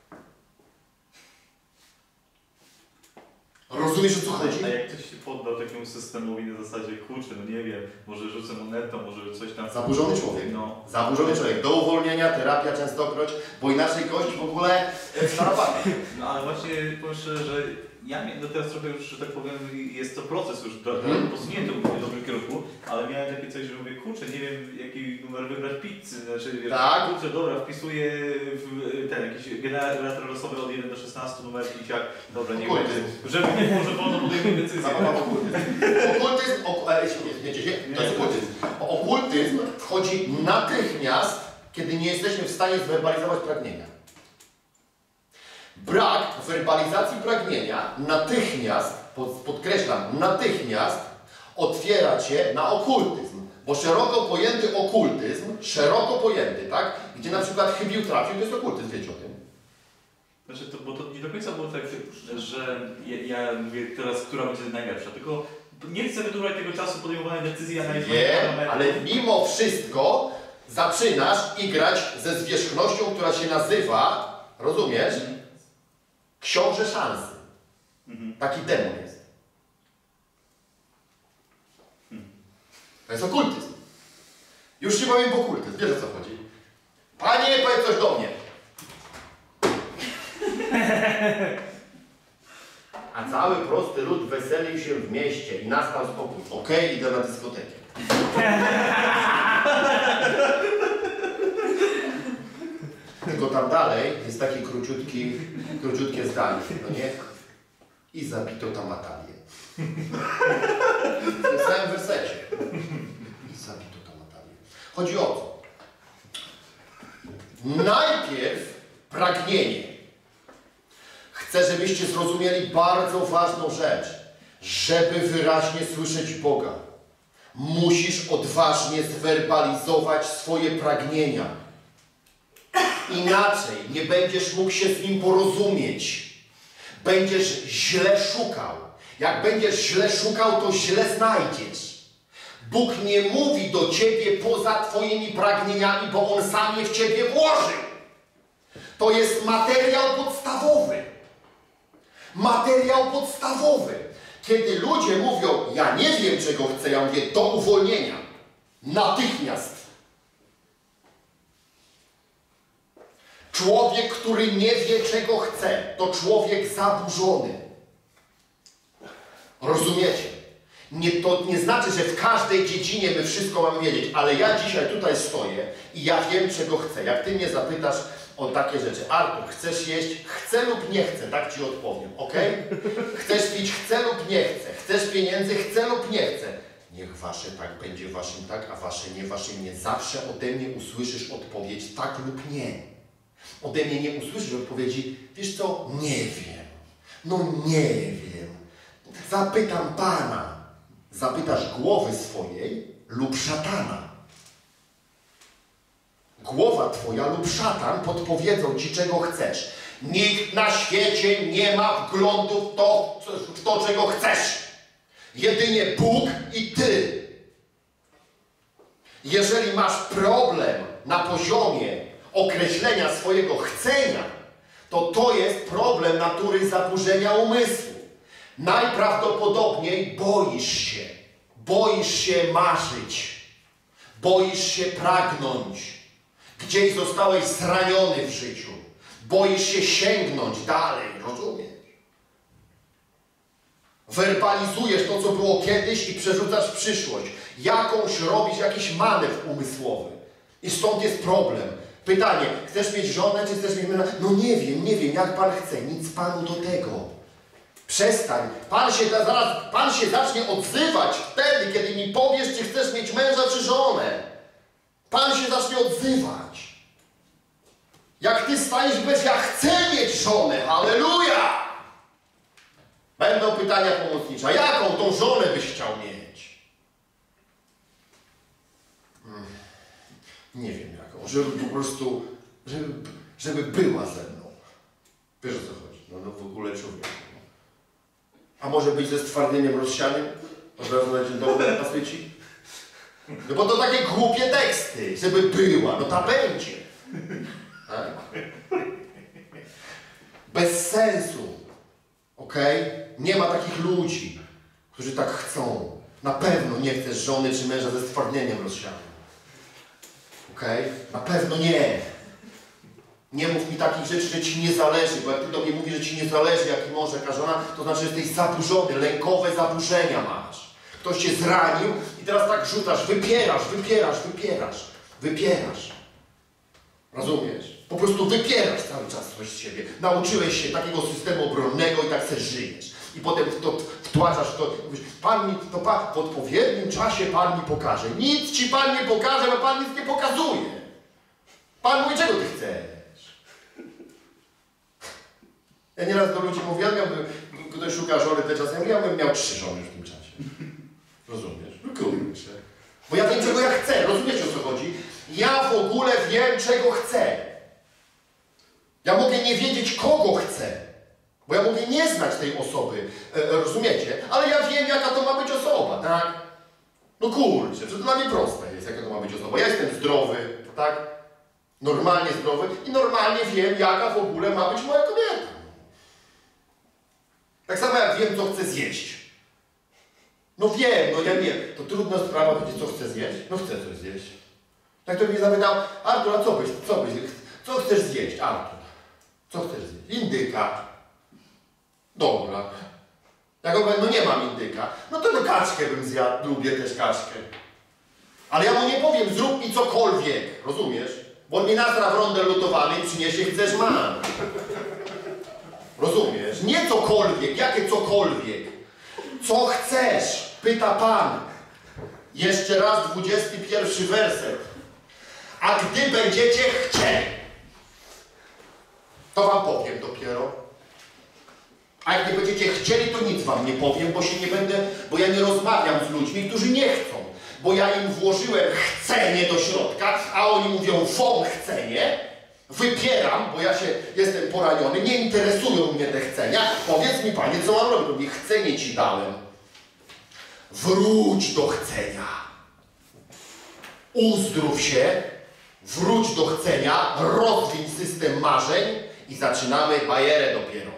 Rozumiesz, o co chodzi? A jak ktoś się poddał takiemu systemowi na zasadzie, kurczę, no nie wiem, może rzucę monetą, może coś tam... Zaburzony człowiek. No. Zaburzony człowiek. Do uwolnienia, terapia częstokroć, bo inaczej gość w ogóle szarapany. No ale właśnie powiem szczerze, że ja no teraz trochę już, że tak powiem, jest to proces już posunięty w dobrym kierunku, ale miałem takie coś, że mówię, kurczę, nie wiem jaki numer wybrać pizzy, znaczy wiesz, Tak. kurczę, dobra, wpisuję w ten jakiś generator losowy od 1 do 16 numer i jak, dobra, nie wiem, żeby może wolno podejmie decyzję. Okultyzm, to jest okultyzm. Okultyzm wchodzi natychmiast, kiedy nie jesteśmy w stanie zwerbalizować pragnienia. Brak werbalizacji pragnienia natychmiast, podkreślam, natychmiast otwiera cię na okultyzm. Bo szeroko pojęty okultyzm, szeroko pojęty, tak? Gdzie na przykład chybił trafił, to jest okultyzm, wiecie o tym. Znaczy bo to nie do końca było tak, że ja mówię teraz, która będzie najlepsza, tylko nie chcę wydłużać tego czasu podejmowania decyzji, Nie, ale mimo wszystko zaczynasz igrać ze zwierzchnością, która się nazywa, rozumiesz? Książę szansy. Taki demon jest. To jest okultyzm. Już nie powiem okultyzm, wiesz o co chodzi. Panie, powiedz coś do mnie. A cały prosty lud weselił się w mieście i nastał spokój. Okej, idę na dyskotekę. Tylko tam dalej jest takie króciutkie zdanie, no nie? I zabito tam Atalię. W tym samym wersecie. I zabito tam Atalię. Chodzi o to. Najpierw pragnienie. Chcę, żebyście zrozumieli bardzo ważną rzecz. Żeby wyraźnie słyszeć Boga, musisz odważnie zwerbalizować swoje pragnienia. Inaczej nie będziesz mógł się z Nim porozumieć. Będziesz źle szukał. Jak będziesz źle szukał, to źle znajdziesz. Bóg nie mówi do ciebie poza twoimi pragnieniami, bo On sam je w ciebie włożył. To jest materiał podstawowy. Materiał podstawowy. Kiedy ludzie mówią, ja nie wiem czego chcę, ja mówię, do uwolnienia. Natychmiast. Człowiek, który nie wie czego chce, to człowiek zaburzony. Rozumiecie? To nie znaczy, że w każdej dziedzinie my wszystko mamy wiedzieć, ale ja dzisiaj tutaj stoję i ja wiem czego chcę. Jak ty mnie zapytasz o takie rzeczy, Artur, chcesz jeść? Chcę lub nie chcę, tak ci odpowiem, ok? Chcesz pić? Chcę lub nie chcę. Chcesz pieniędzy? Chcę lub nie chcę. Niech wasze tak będzie waszym tak, a wasze nie. Zawsze ode mnie usłyszysz odpowiedź tak lub nie. Ode mnie nie usłyszysz odpowiedzi, wiesz co, nie wiem. No nie wiem. Zapytam Pana. Zapytasz głowy swojej lub szatana. Głowa twoja lub szatan podpowiedzą ci, czego chcesz. Nikt na świecie nie ma wglądu w to, czego chcesz. Jedynie Bóg i ty. Jeżeli masz problem na poziomie określenia swojego chcenia, to jest problem natury zaburzenia umysłu. Najprawdopodobniej boisz się marzyć, boisz się pragnąć. Gdzieś zostałeś zraniony w życiu, boisz się sięgnąć dalej, rozumiesz? Werbalizujesz to, co było kiedyś i przerzucasz w przyszłość. Robisz jakiś manewr umysłowy. I stąd jest problem. Pytanie, chcesz mieć żonę, czy chcesz mieć męża? No nie wiem, jak Pan chce, nic Panu do tego. Przestań. Pan się zacznie odzywać wtedy, kiedy mi powiesz, czy chcesz mieć męża, czy żonę. Pan się zacznie odzywać. Jak ty stajesz bez, ja chcę mieć żonę, halleluja! Będą pytania pomocnicze. Jaką tą żonę byś chciał mieć? Nie wiem jaką. Żeby po prostu, żeby była ze mną. Wiesz o co chodzi? No w ogóle człowiek. A może być ze stwardnieniem rozsianym? Od razu na dzień dobry pasuje ci? No bo to takie głupie teksty, żeby była, no ta będzie. Tak? Bez sensu. Okej? Nie ma takich ludzi, którzy tak chcą. Na pewno nie chcesz żony czy męża ze stwardnieniem rozsianym. Okej? Na pewno nie. Nie mów mi takich rzeczy, że ci nie zależy, bo jak ty do mnie mówisz, że ci nie zależy, jaki mąż, jaka żona, to znaczy, że jesteś zaburzony, lękowe zaburzenia masz. Ktoś cię zranił i teraz tak rzucasz, wypierasz. Rozumiesz? Po prostu wypierasz cały czas coś z siebie. Nauczyłeś się takiego systemu obronnego i tak se żyjesz. I potem wtłaczasz to, mówisz, w odpowiednim czasie Pan mi pokaże. Nic ci Pan nie pokaże, bo Pan nic nie pokazuje. Pan mówi, czego ty chcesz? Ja nieraz do ludzi mówię, ktoś szuka żony te czasem, ja bym miał 3 żony w tym czasie. Rozumiesz? No kurczę. Bo ja wiem, czego ja chcę. Rozumiecie, o co chodzi? Ja w ogóle wiem, czego chcę. Ja mogę nie wiedzieć, kogo chcę, bo ja mogę nie znać tej osoby, rozumiecie? Ale ja wiem, jaka to ma być osoba, tak? No kurczę, to dla mnie proste jest, jaka to ma być osoba. Ja jestem zdrowy, tak? Normalnie zdrowy i normalnie wiem, jaka w ogóle ma być moja kobieta. Tak samo jak wiem, co chcę zjeść. No wiem, no ja wiem. To trudna sprawa będzie, co chcę zjeść. No chcę coś zjeść. Tak to mnie zapytał, Artur, a co chcesz zjeść, Artur? Co chcesz zjeść? Indyka. Dobra. Jak on powie, no nie mam indyka. No to kaczkę bym zjadł, lubię też kaczkę. Ale ja mu nie powiem, zrób mi cokolwiek, rozumiesz? Bo on mi nasra w rondel lutowany i przyniesie, chcesz, mam. Rozumiesz? Nie cokolwiek, jakie cokolwiek. Co chcesz? Pyta Pan. Jeszcze raz 21 werset. A gdy będziecie chcieli, to wam powiem dopiero. A jak nie będziecie chcieli, to nic wam nie powiem, bo się nie będę, bo ja nie rozmawiam z ludźmi, którzy nie chcą. Bo ja im włożyłem chcenie do środka, a oni mówią won chcenie. Wypieram, bo ja jestem poraniony, nie interesują mnie te chcenia. Powiedz mi, Panie, co mam robić? Mówię, chcenie ci dałem. Wróć do chcenia. Uzdrów się, wróć do chcenia, rozwiń system marzeń i zaczynamy bajerę dopiero.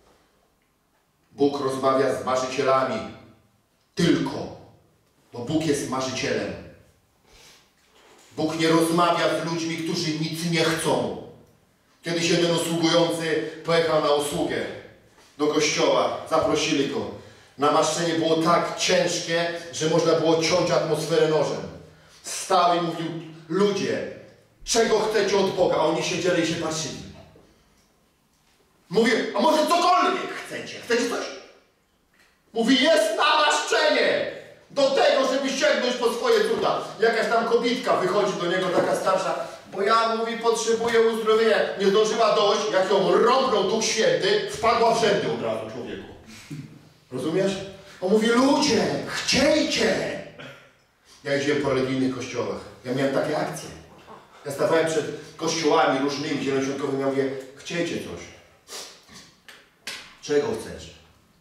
Bóg rozmawia z marzycielami. Tylko. Bo Bóg jest marzycielem. Bóg nie rozmawia z ludźmi, którzy nic nie chcą. Kiedyś jeden usługujący pojechał na usługę do kościoła. Zaprosili go. Namaszczenie było tak ciężkie, że można było ciąć atmosferę nożem. Stał i mówił, ludzie, czego chcecie od Boga? A oni siedzieli i się patrzyli. Mówię, a może cokolwiek chcecie? Chcecie coś? Mówi, jest namaszczenie do tego, żeby sięgnąć po swoje cuda. Jakaś tam kobitka wychodzi do niego, taka starsza, bo ja, mówi, potrzebuję uzdrowienia. Nie zdążyła dojść, jak ją rąbnął Duch Święty, wpadła w rzędy od razu człowieku. Rozumiesz? On mówi, ludzie, chciejcie! Ja jeździłem po religijnych kościołach. Ja miałem takie akcje. Ja stawałem przed kościołami różnymi, zielonoświątkowymi, ja mówię, chciejcie coś. Czego chcesz?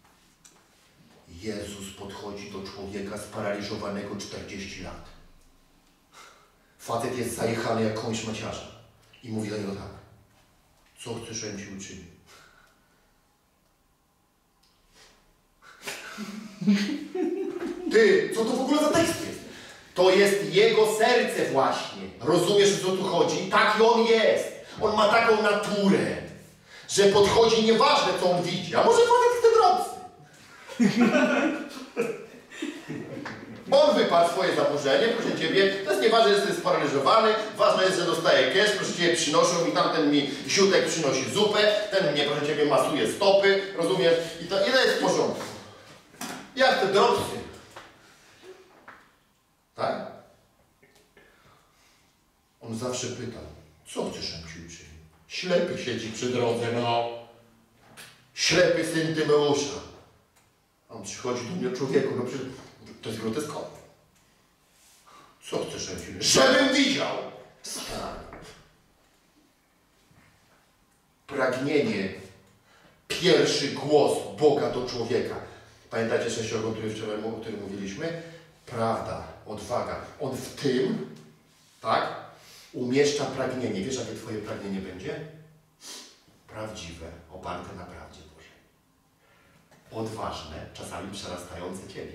Jezus podchodzi do człowieka sparaliżowanego 40 lat. Facet jest zajechany jak koń szmaciarza. I mówi do niego tak. Co chcesz, żebym ci uczynił? Ty, co to w ogóle za tekst jest? To jest jego serce właśnie. Rozumiesz, o co tu chodzi? Taki on jest. On ma taką naturę, że podchodzi nieważne, co on widzi. A może facet chce dropsy? On wyparł swoje zaburzenie, proszę Ciebie, to jest nieważne, że jest sparaliżowany, ważne jest, że dostaje cash, proszę Ciebie, przynoszą mi tamten mi siutek przynosi zupę, ten mnie, proszę Ciebie, masuje stopy, rozumiesz? I to jest w porządku. Jak te dropsy? Tak? On zawsze pytał, co chcesz, żebym ci uczynił? Ślepy siedzi przy drodze, no. Ślepy syn Tymeusza. On przychodzi do mnie, człowieku, no przecież to jest groteskowe. Co chcesz, żebym ci uczynił? Żebym widział! Tak. Pragnienie, pierwszy głos Boga do człowieka. Pamiętacie sześciogon, o którym mówiliśmy? Prawda, odwaga. On w tym, tak, umieszcza pragnienie. Wiesz, jakie twoje pragnienie będzie? Prawdziwe, oparte na prawdzie Bożej. Odważne, czasami przerastające ciebie.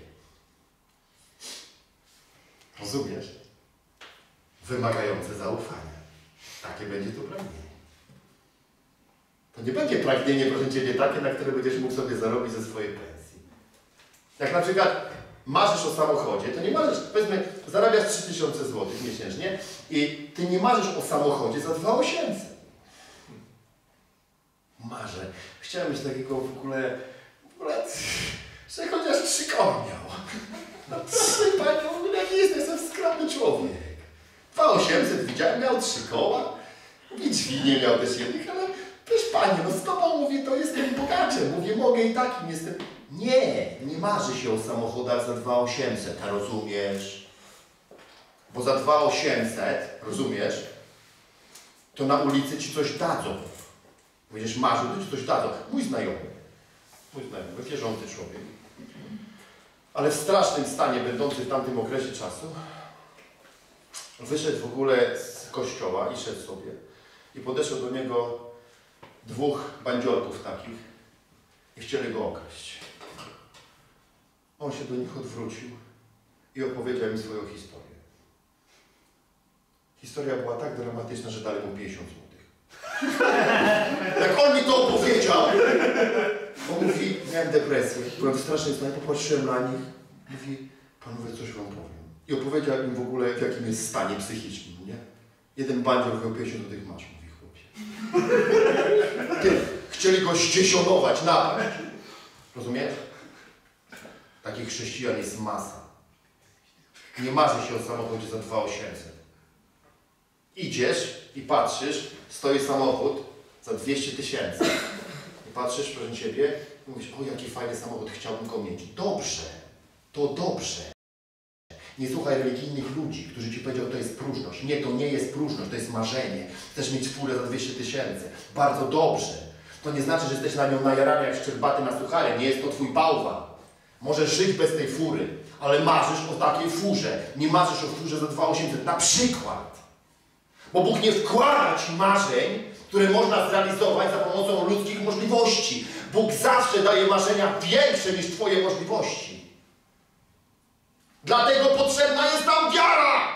Rozumiesz? Wymagające zaufania. Takie będzie to pragnienie. To nie będzie pragnienie, proszę Ciebie, takie, na które będziesz mógł sobie zarobić ze swojej pensji. Jak na przykład marzysz o samochodzie, to nie marzysz, powiedzmy, zarabiasz 3000 zł miesięcznie i Ty nie marzysz o samochodzie za 2800. Marzę. Chciałem mieć takiego w ogóle że chociaż 3 koła miał. No 3, Panie, w ogóle jaki jestem skromny człowiek. 2800 widziałem, miał 3 koła. I drzwi nie miał też jednych, ale wiesz, Panie, no z Tobą mówię, to jestem bogaczem. Mówię, mogę i takim jestem. Nie marzy się o samochodach za 2800, a rozumiesz? Bo za 2800, rozumiesz, to na ulicy Ci coś dadzą. Będziesz marzył, to ci coś dadzą. Mój znajomy, wierzący człowiek, ale w strasznym stanie, będący w tamtym okresie czasu, wyszedł w ogóle z kościoła i szedł sobie. I podeszło do niego 2 bandziorków takich i chcieli go okraść. On się do nich odwrócił i opowiedział im swoją historię. Historia była tak dramatyczna, że dali mu 50 zł. Jak on mi to opowiedział, on mówi, miałem depresję, byłem w strasznym stanie, popatrzyłem na nich, mówi, panowie, coś wam powiem. I opowiedział im w ogóle, w jakim jest stanie psychicznym, nie? Jeden bandzior wziął 50 zł masz, mówi chłopie. Ty, chcieli go ściesionować, napaść. Rozumiesz? Takich chrześcijan jest masa. Nie marzy się o samochodzie za 2800. Idziesz i patrzysz, stoi samochód za 200 000. I patrzysz, proszę Ciebie, i mówisz, o jaki fajny samochód, chciałbym go mieć. Dobrze, to dobrze. Nie słuchaj religijnych ludzi, którzy Ci powiedzą, to jest próżność. Nie, to nie jest próżność, to jest marzenie. Chcesz mieć furę za 200 000. Bardzo dobrze. To nie znaczy, że jesteś na nią najarany jak szczerbaty na suchary. Nie jest to Twój bałwan. Możesz żyć bez tej fury, ale marzysz o takiej furze. Nie marzysz o furze za 2800. Na przykład. Bo Bóg nie wkłada Ci marzeń, które można zrealizować za pomocą ludzkich możliwości. Bóg zawsze daje marzenia większe niż Twoje możliwości. Dlatego potrzebna jest nam wiara.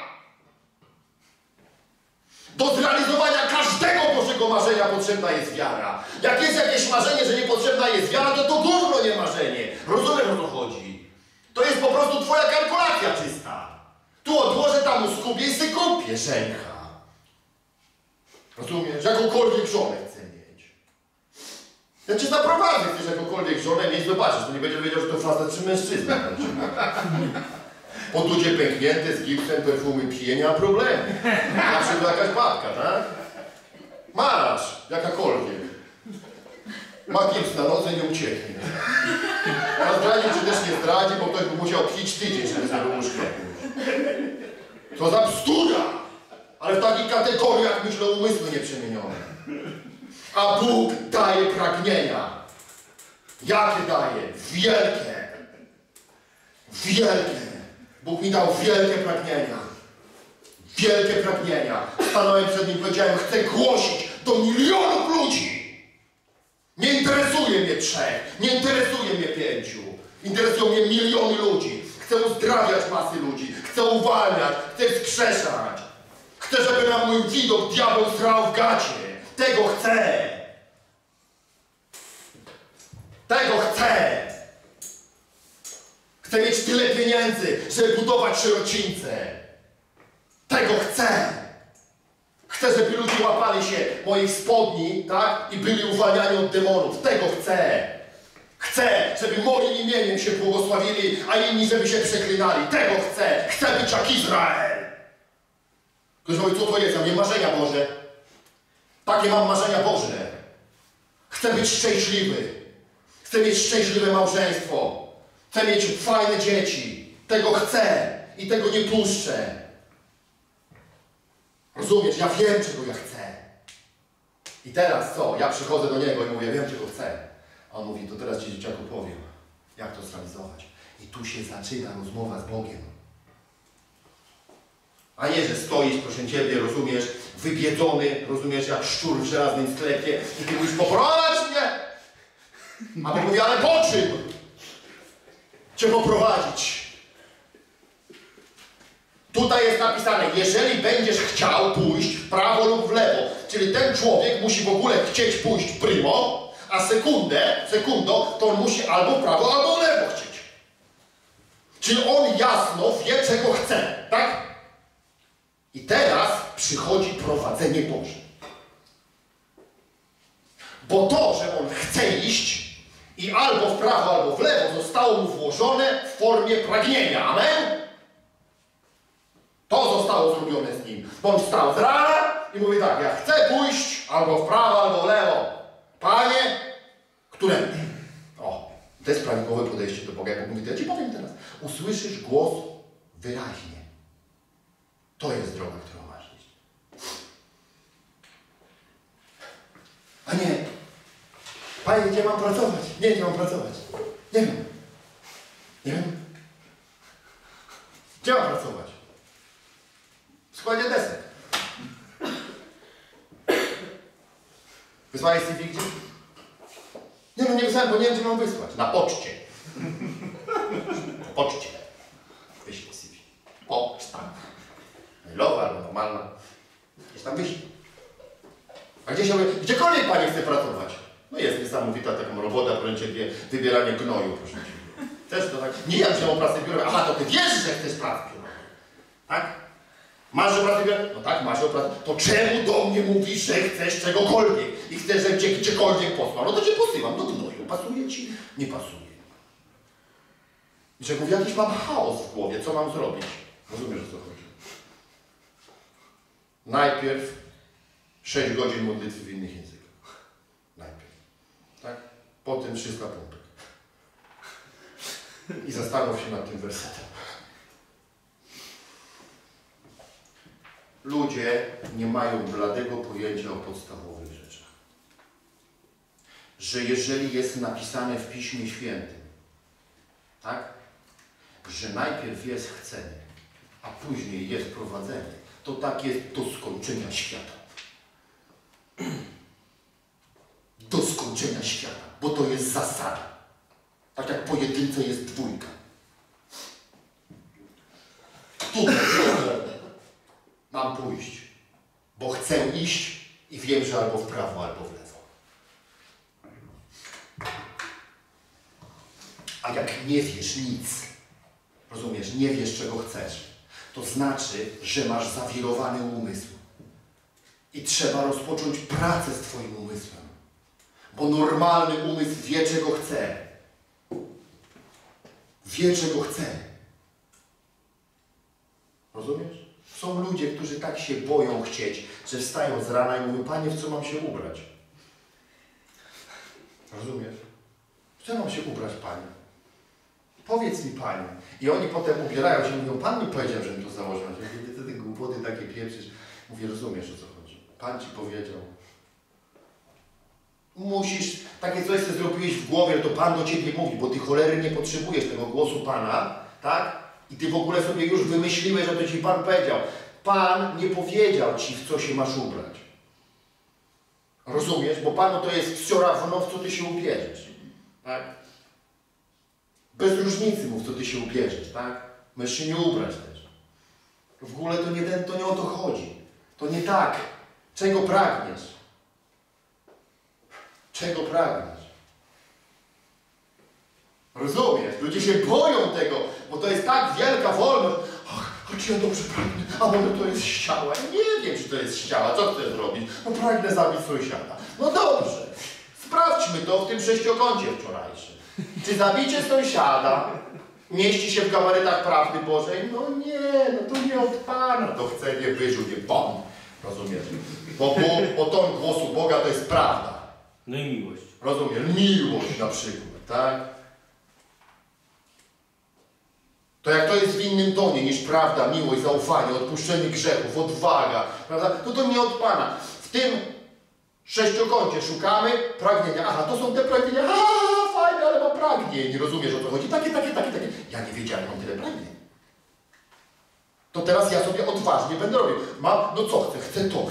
Do zrealizowania każdego Bożego marzenia potrzebna jest wiara. Jak jest jakieś marzenie, że niepotrzebna jest wiara, to gówno nie marzenie. Rozumiesz, o co chodzi? To jest po prostu Twoja kalkulacja czysta. Tu odłożę, tam uskupię i sy kupię, żeńcha. Rozumiesz? Jakąkolwiek żonę chcę mieć. Ja Cię zaprowadzę, chcesz jakąkolwiek żonę mieć, zobaczysz, to nie będzie wiedział, że to facet czy mężczyzna. Podudzie pęknięte, z gipsem, perfumy pije, nie ma problemu. Na przykład jakaś babka, tak? Malarz, jakakolwiek. Ma gips na nodze, nie ucieknie. A zdradził, czy też nie zdradzi, bo ktoś by musiał pić tydzień, żeby sobie łóżkę. To za bzdura! Ale w takich kategoriach, myślę, umysły nieprzemienione. A Bóg daje pragnienia. Jakie daje? Wielkie. Wielkie. Bóg mi dał wielkie pragnienia. Wielkie pragnienia. Stanąłem przed Nim i powiedziałem, chcę głosić do milionów ludzi. Nie interesuje mnie 3, nie interesuje mnie 5. Interesują mnie miliony ludzi. Chcę uzdrawiać masy ludzi. Chcę uwalniać. Chcę wskrzeszać. Chcę, żeby na mój widok diabeł srał w gacie. Tego chcę. Tego chcę. Chcę mieć tyle pieniędzy, żeby budować sierocińce. Tego chcę. Chcę, żeby ludzie łapali się moich spodni, tak? I byli uwalniani od demonów. Tego chcę. Chcę, żeby moim imieniem się błogosławili, a inni, żeby się przeklinali. Tego chcę. Chcę być jak Izrael. Ktoś mówi, co to jest? Ja mam marzenia Boże. Takie mam marzenia Boże. Chcę być szczęśliwy. Chcę mieć szczęśliwe małżeństwo. Chcę mieć fajne dzieci. Tego chcę i tego nie puszczę. Rozumiesz? Ja wiem, czego ja chcę. I teraz co? Ja przychodzę do Niego i mówię, wiem, czego chcę. A On mówi, to teraz Ci, dzieciaku, powiem, jak to zrealizować. I tu się zaczyna rozmowa z Bogiem. A nie, że stoisz, proszę Ciebie, rozumiesz, wybiedzony, rozumiesz, jak szczur w żelaznym sklepie i Ty mówisz, poprowadź mnie! A Bóg mówi, ale po czym Cię poprowadzić? Tutaj jest napisane, jeżeli będziesz chciał pójść w prawo lub w lewo, czyli ten człowiek musi w ogóle chcieć pójść primo, a sekundo, to on musi albo w prawo, albo w lewo chcieć. Czyli on jasno wie, czego chce, tak? I teraz przychodzi prowadzenie Boże. Bo to, że on chce iść i albo w prawo, albo w lewo zostało mu włożone w formie pragnienia. Amen? To zostało zrobione z nim. Bo on wstał z rana i mówi tak, ja chcę pójść albo w prawo, albo w lewo. Panie, którędy? O, to jest prawidłowe podejście do Boga. Jak mówi, ja Ci powiem teraz. Usłyszysz głos wyraźnie. To jest droga, którą masz iść. A nie, Panie, gdzie mam pracować? Nie, gdzie mam pracować? Nie wiem. Nie wiem. Gdzie mam pracować? W składzie desek. Wysłałeś CV gdzie? Nie no, nie wysłałem, bo nie wiem, gdzie mam wysłać. Na poczcie. Po poczcie. Wyślij CV. Poczta. Mailowa albo normalna. Gdzieś tam wyślij. A gdzie się... Gdziekolwiek Pani chce pracować. No jest niesamowita taką robota, wręcz wybieranie gnoju, proszę Cię. Też to tak... Nie ja wziąłem pracę biurową. Aha, to Ty wiesz, że chcesz pracę biurową. Tak? Masz o pracę biurową? No tak, masz o pracę. To czemu do mnie mówisz, że chcesz czegokolwiek i chcesz, żebym Cię gdziekolwiek posłał? No to Cię posyłam do gnoju. Pasuje Ci? Nie pasuje. I że mówię, jakiś mam chaos w głowie, co mam zrobić? Rozumiesz, o co chodzi? Najpierw 6 godzin modlitwy w innych językach. Najpierw. Tak? Potem 300 pompek. I zastanów się nad tym wersetem. Ludzie nie mają bladego pojęcia o podstawowych rzeczach. Że jeżeli jest napisane w Piśmie Świętym, tak? Że najpierw jest chcenie, a później jest prowadzenie, to tak jest do skończenia świata. Do skończenia świata, bo to jest zasada. Tak jak po jedynce jest dwójka. Tu mam pójść, bo chcę iść i wiem, że albo w prawo, albo w lewo. A jak nie wiesz nic, rozumiesz, nie wiesz, czego chcesz, to znaczy, że masz zawirowany umysł. I trzeba rozpocząć pracę z Twoim umysłem. Bo normalny umysł wie, czego chce. Wie, czego chce. Rozumiesz? Są ludzie, którzy tak się boją chcieć, że wstają z rana i mówią, Panie, w co mam się ubrać? Rozumiesz? W co mam się ubrać, Panie? Powiedz mi, Panie. I oni potem ubierają się i mówią, Pan mi powiedział, żebym to założył. Ja mówię, ty te głupoty takie pieprzysz. Mówię, rozumiesz, o co chodzi. Pan Ci powiedział. Musisz, takie coś, co zrobiłeś w głowie, to Pan do Ciebie mówi, bo Ty cholery nie potrzebujesz tego głosu Pana, tak? I Ty w ogóle sobie już wymyśliłeś, że to Ci Pan powiedział. Pan nie powiedział Ci, w co się masz ubrać. Rozumiesz? Bo Panu to jest все равно, w co Ty się ubierzesz. Tak? Bez różnicy mów, co Ty się ubierzesz, tak? Możesz się nie ubrać też. W ogóle to nie o to chodzi. To nie tak. Czego pragniesz? Czego pragniesz? Rozumiesz? Ludzie się boją tego, bo to jest tak wielka wolność. A czy ja dobrze pragnę? A może to jest ściała? Ja nie wiem, czy to jest ściała. Co chcesz zrobić? No pragnę zabić sąsiada. No dobrze. Sprawdźmy to w tym sześciokącie wczorajszym. Czy zabicie sąsiada mieści się w gabarytach prawdy Bożej? No nie, no to nie od Pana. To chce, nie wyżył, nie Pan. Rozumiesz? Bo ton głosu Boga to jest prawda. No i miłość. Rozumiesz? Miłość na przykład, tak? To jak to jest w innym tonie niż prawda, miłość, zaufanie, odpuszczenie grzechów, odwaga, prawda? To nie od Pana. W tym sześciokącie szukamy pragnienia. Aha, to są te pragnienia. Fajne, ale mam pragnień. Rozumiesz, o co chodzi? Takie. Ja nie wiedziałem, mam tyle pragnień. To teraz ja sobie odważnie będę robił. No co chcę? Chcę to.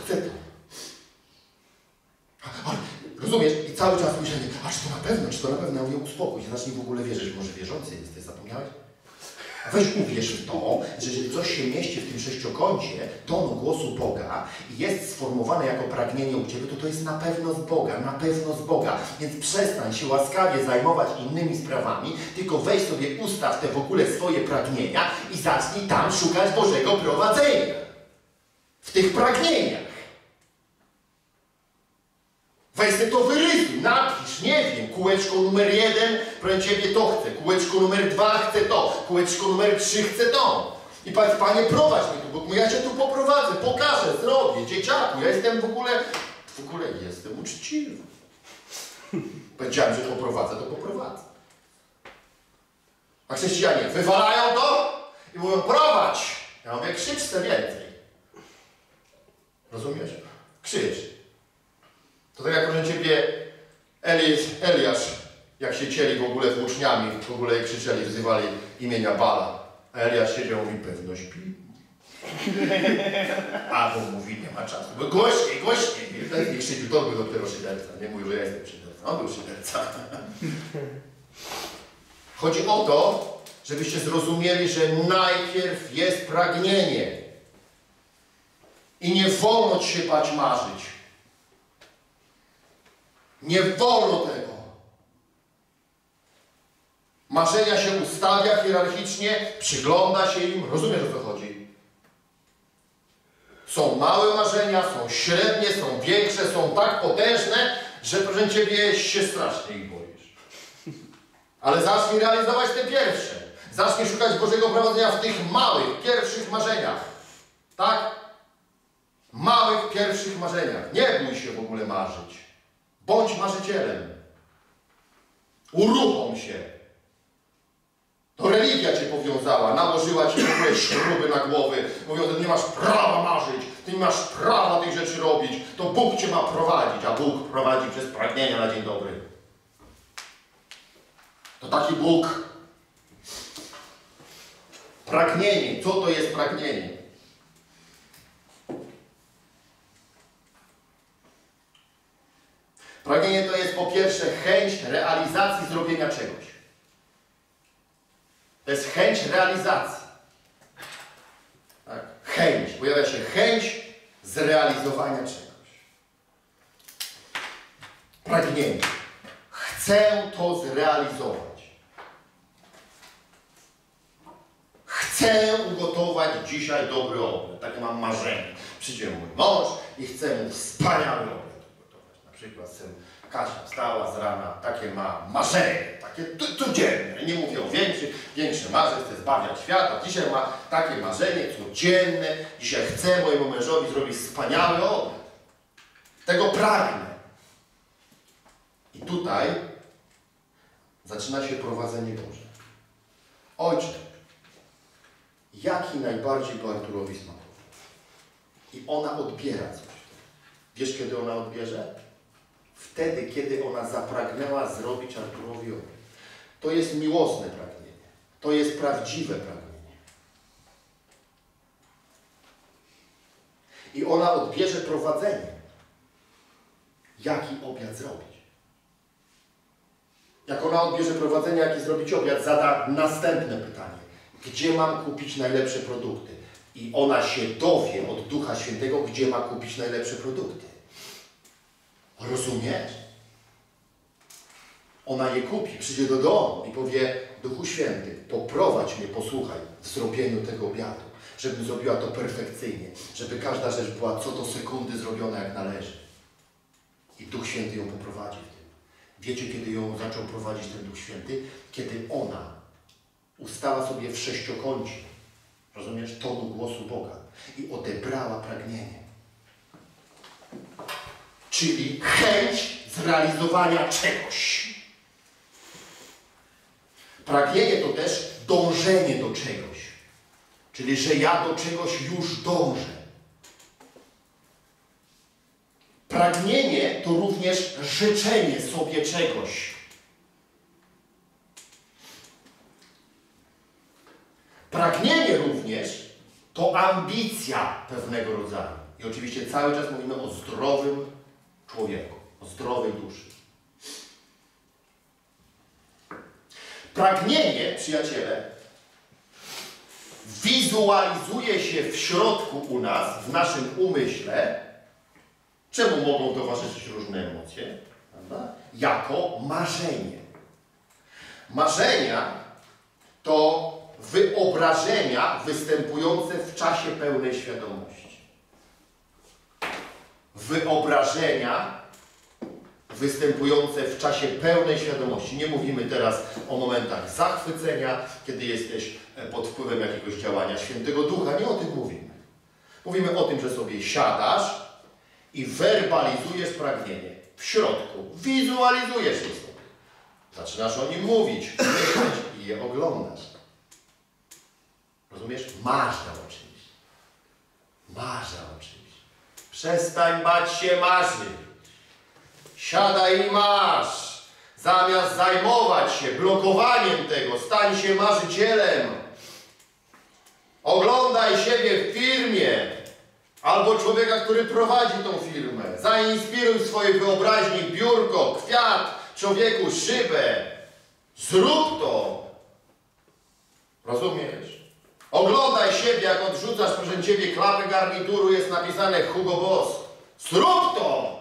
Ale, rozumiesz? I cały czas myślenie, czy to na pewno? Ja mówię, uspokój się, zacznij w ogóle wierzyć. Może wierzący jesteś, zapomniałeś? Weź uwierz w to, że jeżeli coś się mieści w tym sześciokącie, tonu głosu Boga i jest sformułowane jako pragnienie u Ciebie, to jest na pewno z Boga. Więc przestań się łaskawie zajmować innymi sprawami, tylko weź sobie, ustaw te w ogóle swoje pragnienia i zacznij tam szukać Bożego prowadzenia. W tych pragnieniach. Weź sobie to wyrysuj, napisz, nie wiem, kółeczko numer 1, proszę Ciebie to chcę, kółeczko numer 2 chcę to, kółeczko numer 3 chcę to. I powiedz, Panie, prowadź mnie tu, bo ja Cię tu poprowadzę, pokażę, zrobię, dzieciaku, ja jestem w ogóle jestem uczciwy. Powiedziałem, że poprowadzę, to poprowadzę. A chrześcijanie wywalają to i mówią, prowadź. Ja mówię, krzycz sobie więcej. Rozumiesz? Krzycz. To tak jak proszę Ciebie Eliasz, jak się cieli w ogóle włóczniami, w ogóle krzyczeli, wzywali imienia Bala. A Eliasz siedział i pewno śpi. A bo mówi, nie ma czasu. Bo głośniej, głośniej. Nie krzyczył, to był dopiero szyderca. Nie mówił, że ja jestem szyderca. On był szyderca. Chodzi o to, żebyście zrozumieli, że najpierw jest pragnienie. I nie wolno ci się bać marzyć. Nie wolno tego. Marzenia się ustawia hierarchicznie, przygląda się im. Rozumiesz, o co chodzi? Są małe marzenia, są średnie, są większe, są tak potężne, że proszę Ciebie się strasznie ich boisz. Ale zacznij realizować te pierwsze. Zacznij szukać Bożego prowadzenia w tych małych, pierwszych marzeniach. Tak? Małych, pierwszych marzeniach. Nie bój się w ogóle marzyć. Bądź marzycielem. Uruchom się. To religia cię powiązała, nałożyła ci w ogóle śruby na głowy. Mówiąc, że nie masz prawa marzyć, ty nie masz prawa tych rzeczy robić. To Bóg cię ma prowadzić, a Bóg prowadzi przez pragnienia na dzień dobry. To taki Bóg. Pragnienie. Co to jest pragnienie? Pragnienie to jest po pierwsze chęć realizacji zrobienia czegoś. To jest chęć realizacji. Tak? Chęć. Pojawia się chęć zrealizowania czegoś. Pragnienie. Chcę to zrealizować. Chcę ugotować dzisiaj dobry obiad. Takie mam marzenie. Przyjdzie mój mąż i chcę mu wspaniały obiad ugotować. Na przykład Kasia wstała z rana, takie ma marzenie, takie codzienne. Nie mówię o większe marzenie, chce zbawiać świat, a dzisiaj ma takie marzenie codzienne. Dzisiaj chcę mojemu mężowi zrobić wspaniały obiad. Tego pragnę. I tutaj zaczyna się prowadzenie Boże. Ojcze, jaki najbardziej by Arturowi smakował? I ona odbiera coś. Wiesz, kiedy ona odbierze? Wtedy, kiedy ona zapragnęła zrobić Arturowi obiad. To jest miłosne pragnienie. To jest prawdziwe pragnienie. I ona odbierze prowadzenie. Jaki obiad zrobić? Jak ona odbierze prowadzenie, jaki zrobić obiad, zada następne pytanie. Gdzie mam kupić najlepsze produkty? I ona się dowie od Ducha Świętego, gdzie ma kupić najlepsze produkty. Rozumiesz? Ona je kupi, przyjdzie do domu i powie: Duchu Święty, poprowadź mnie, posłuchaj, w zrobieniu tego obiadu, żebym zrobiła to perfekcyjnie, żeby każda rzecz była co do sekundy zrobiona jak należy. I Duch Święty ją poprowadzi w tym. Wiecie, kiedy ją zaczął prowadzić ten Duch Święty? Kiedy ona ustała sobie w sześciokącie, rozumiesz, tonu głosu Boga i odebrała pragnienie. Czyli chęć zrealizowania czegoś. Pragnienie to też dążenie do czegoś. Czyli, że ja do czegoś już dążę. Pragnienie to również życzenie sobie czegoś. Pragnienie również to ambicja pewnego rodzaju. I oczywiście cały czas mówimy o zdrowym człowieku, o zdrowej duszy. Pragnienie, przyjaciele, wizualizuje się w środku u nas, w naszym umyśle, czemu mogą towarzyszyć różne emocje, prawda? Jako marzenie. Marzenia to wyobrażenia występujące w czasie pełnej świadomości. Wyobrażenia występujące w czasie pełnej świadomości. Nie mówimy teraz o momentach zachwycenia, kiedy jesteś pod wpływem jakiegoś działania Świętego Ducha. Nie o tym mówimy. Mówimy o tym, że sobie siadasz i werbalizujesz pragnienie. W środku wizualizujesz je sobie. Zaczynasz o nim mówić, myśleć i je oglądasz. Rozumiesz? Marza o czymś. Marza o czymś. Przestań bać się marzyć. Siadaj i masz. Zamiast zajmować się blokowaniem tego, stań się marzycielem. Oglądaj siebie w firmie albo człowieka, który prowadzi tą firmę. Zainspiruj w swojej wyobraźni biurko, kwiat, człowieku szybę. Zrób to. Rozumiesz? Oglądaj siebie, jak odrzucasz, proszę Ciebie, klapy garnituru, jest napisane Hugo Boss. Zrób to!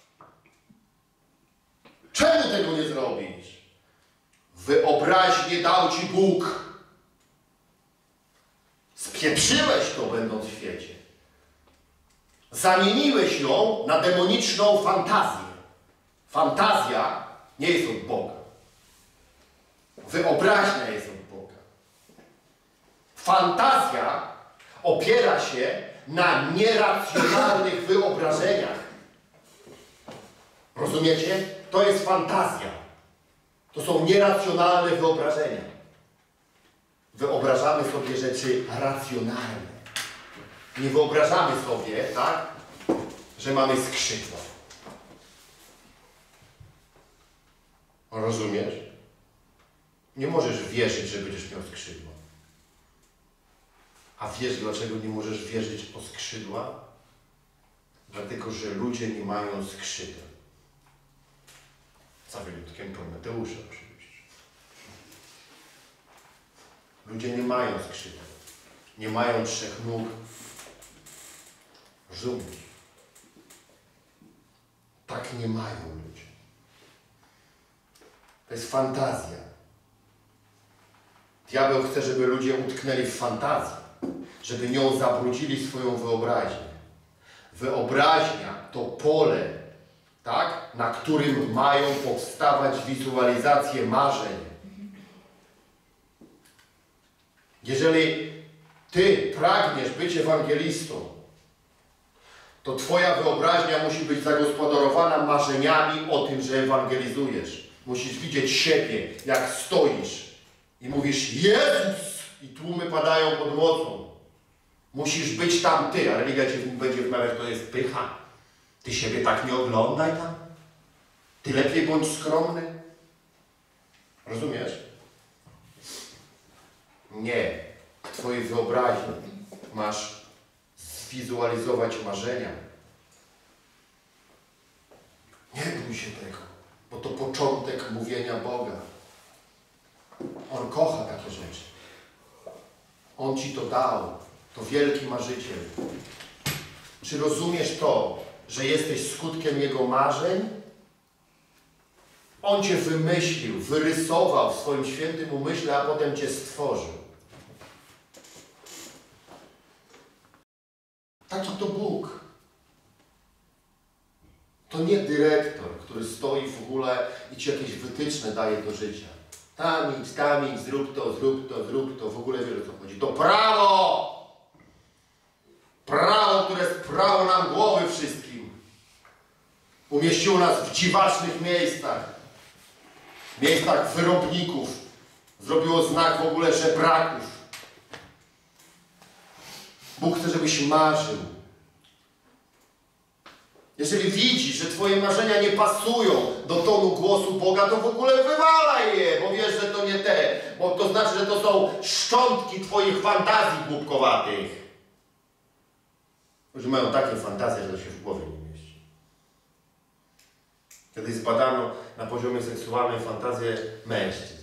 Czemu tego nie zrobisz? Wyobraźnię dał Ci Bóg. Spieprzyłeś to, będąc w świecie. Zamieniłeś ją na demoniczną fantazję. Fantazja nie jest od Boga. Wyobraźnia jest od Boga. Fantazja opiera się na nieracjonalnych wyobrażeniach. Rozumiecie? To jest fantazja. To są nieracjonalne wyobrażenia. Wyobrażamy sobie rzeczy racjonalne. Nie wyobrażamy sobie, tak, że mamy skrzydła. Rozumiesz? Nie możesz wierzyć, że będziesz miał skrzydła. A wiesz, dlaczego nie możesz wierzyć o skrzydła? Dlatego, że ludzie nie mają skrzydeł. Za wyjątkiem Prometeusza oczywiście. Ludzie nie mają skrzydeł. Nie mają 3 nóg. Rozumiesz? Tak nie mają ludzie. To jest fantazja. Diabeł chce, żeby ludzie utknęli w fantazji, żeby nią zabrudzili swoją wyobraźnię. Wyobraźnia to pole, tak, na którym mają powstawać wizualizacje marzeń. Jeżeli Ty pragniesz być ewangelistą, to Twoja wyobraźnia musi być zagospodarowana marzeniami o tym, że ewangelizujesz. Musisz widzieć siebie, jak stoisz i mówisz Jezus! I tłumy padają pod mocą. Musisz być tam Ty, a religia Cię będzie wmawiać, to jest pycha. Ty siebie tak nie oglądaj tam. Ty lepiej bądź skromny. Rozumiesz? Nie. W Twojej wyobraźni masz zwizualizować marzenia. Nie bój się tego, bo to początek mówienia Boga. On kocha takie rzeczy. On Ci to dał. To wielki marzyciel. Czy rozumiesz to, że jesteś skutkiem Jego marzeń? On Cię wymyślił, wyrysował w swoim świętym umyśle, a potem Cię stworzył. Taki to Bóg. To nie dyrektor, który stoi w ogóle i Ci jakieś wytyczne daje do życia. Tam idź, zrób to, zrób to, zrób to. W ogóle wiesz, o co chodzi. To prawo! Prawo, które sprało nam głowy wszystkim. Umieściło nas w dziwacznych miejscach. Miejscach wyrobników. Zrobiło znak w ogóle żebraków. Bóg chce, żebyś marzył. Jeżeli widzisz, że Twoje marzenia nie pasują do tonu głosu Boga, to w ogóle wywalaj je, bo wiesz, że to nie te. Bo to znaczy, że to są szczątki Twoich fantazji głupkowatych. Że mają takie fantazje, że to się w głowie nie mieści. Kiedyś zbadano na poziomie seksualnej fantazję mężczyzn.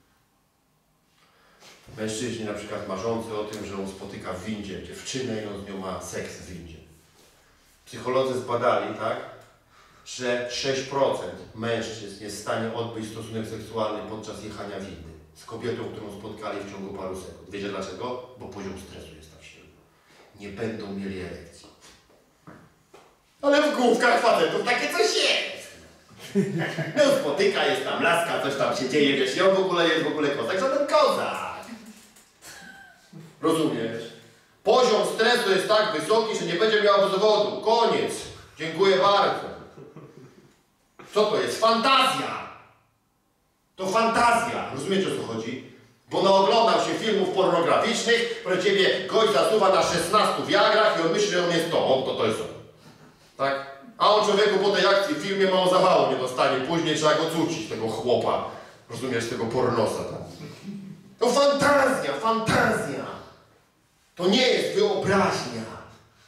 Mężczyźni na przykład marzący o tym, że on spotyka w windzie dziewczynę i on z nią ma seks w windzie. Psycholodzy zbadali, tak, że 6% mężczyzn jest w stanie odbyć stosunek seksualny podczas jechania windy z kobietą, którą spotkali w ciągu paru sekund. Wiecie dlaczego? Bo poziom stresu jest tak silny. Nie będą mieli erekcji. Ale w główkach facetów takie coś jest. No spotyka, jest tam laska, coś tam się dzieje, wiesz, i on w ogóle jest kozak, żaden kozak. Rozumiesz? Poziom stresu jest tak wysoki, że nie będzie miał dowodu. Koniec. Dziękuję bardzo. Co to jest? Fantazja. To fantazja. Rozumiecie, o co chodzi? Bo naoglądał się filmów pornograficznych, pro Ciebie gość zasuwa na 16 wiagrach i on myśli, że on jest to. On to jest on. Tak? A on człowieku po tej akcji w filmie mało zawału nie dostanie. Później trzeba go cucić, tego chłopa. Rozumiesz, tego pornosa tam. To fantazja, fantazja. To nie jest wyobraźnia.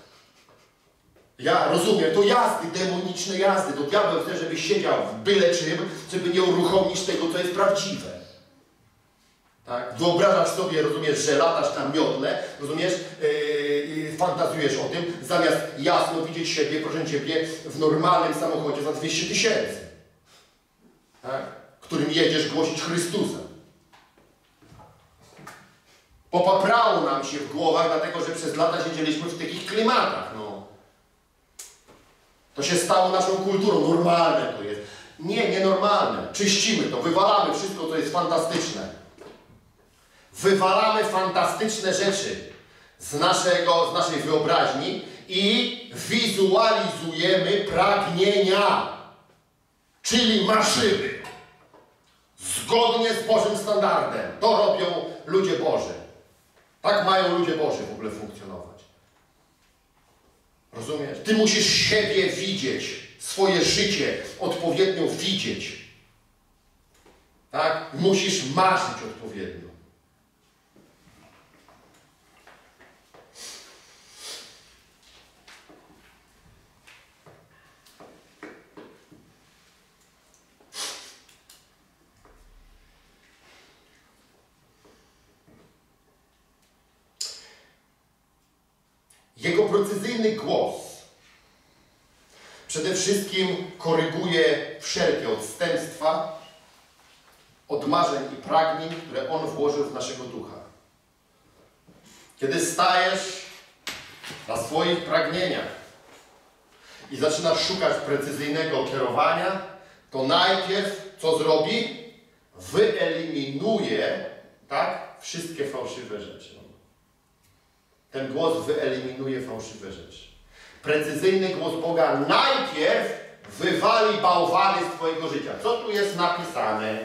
Ja rozumiem, to jazdy, demoniczne jazdy. To diabeł chce, żebyś siedział w byle czym, żeby nie uruchomić tego, co jest prawdziwe. Tak? Wyobrażasz sobie, rozumiesz, że latasz na miotle, rozumiesz, fantazjujesz o tym, zamiast jasno widzieć siebie, proszę Ciebie, w normalnym samochodzie za 200 000. Tak? Którym jedziesz głosić Chrystusa. Popaprało nam się w głowach, dlatego że przez lata siedzieliśmy w takich klimatach. No. To się stało naszą kulturą. Normalne to jest. Nie, nienormalne. Czyścimy to, wywalamy wszystko, co jest fantastyczne. Wywalamy fantastyczne rzeczy z naszej wyobraźni i wizualizujemy pragnienia, czyli maszyny. Zgodnie z Bożym standardem. To robią ludzie Boży. Tak mają ludzie Boży w ogóle funkcjonować. Rozumiesz? Ty musisz siebie widzieć, swoje życie odpowiednio widzieć. Tak? Musisz marzyć odpowiednio. Jego precyzyjny głos przede wszystkim koryguje wszelkie odstępstwa od marzeń i pragnień, które On włożył w naszego ducha. Kiedy stajesz na swoich pragnieniach i zaczynasz szukać precyzyjnego kierowania, to najpierw co zrobi? Wyeliminuje, tak, wszystkie fałszywe rzeczy. Ten głos wyeliminuje fałszywe rzeczy. Precyzyjny głos Boga najpierw wywali bałwany z Twojego życia. Co tu jest napisane?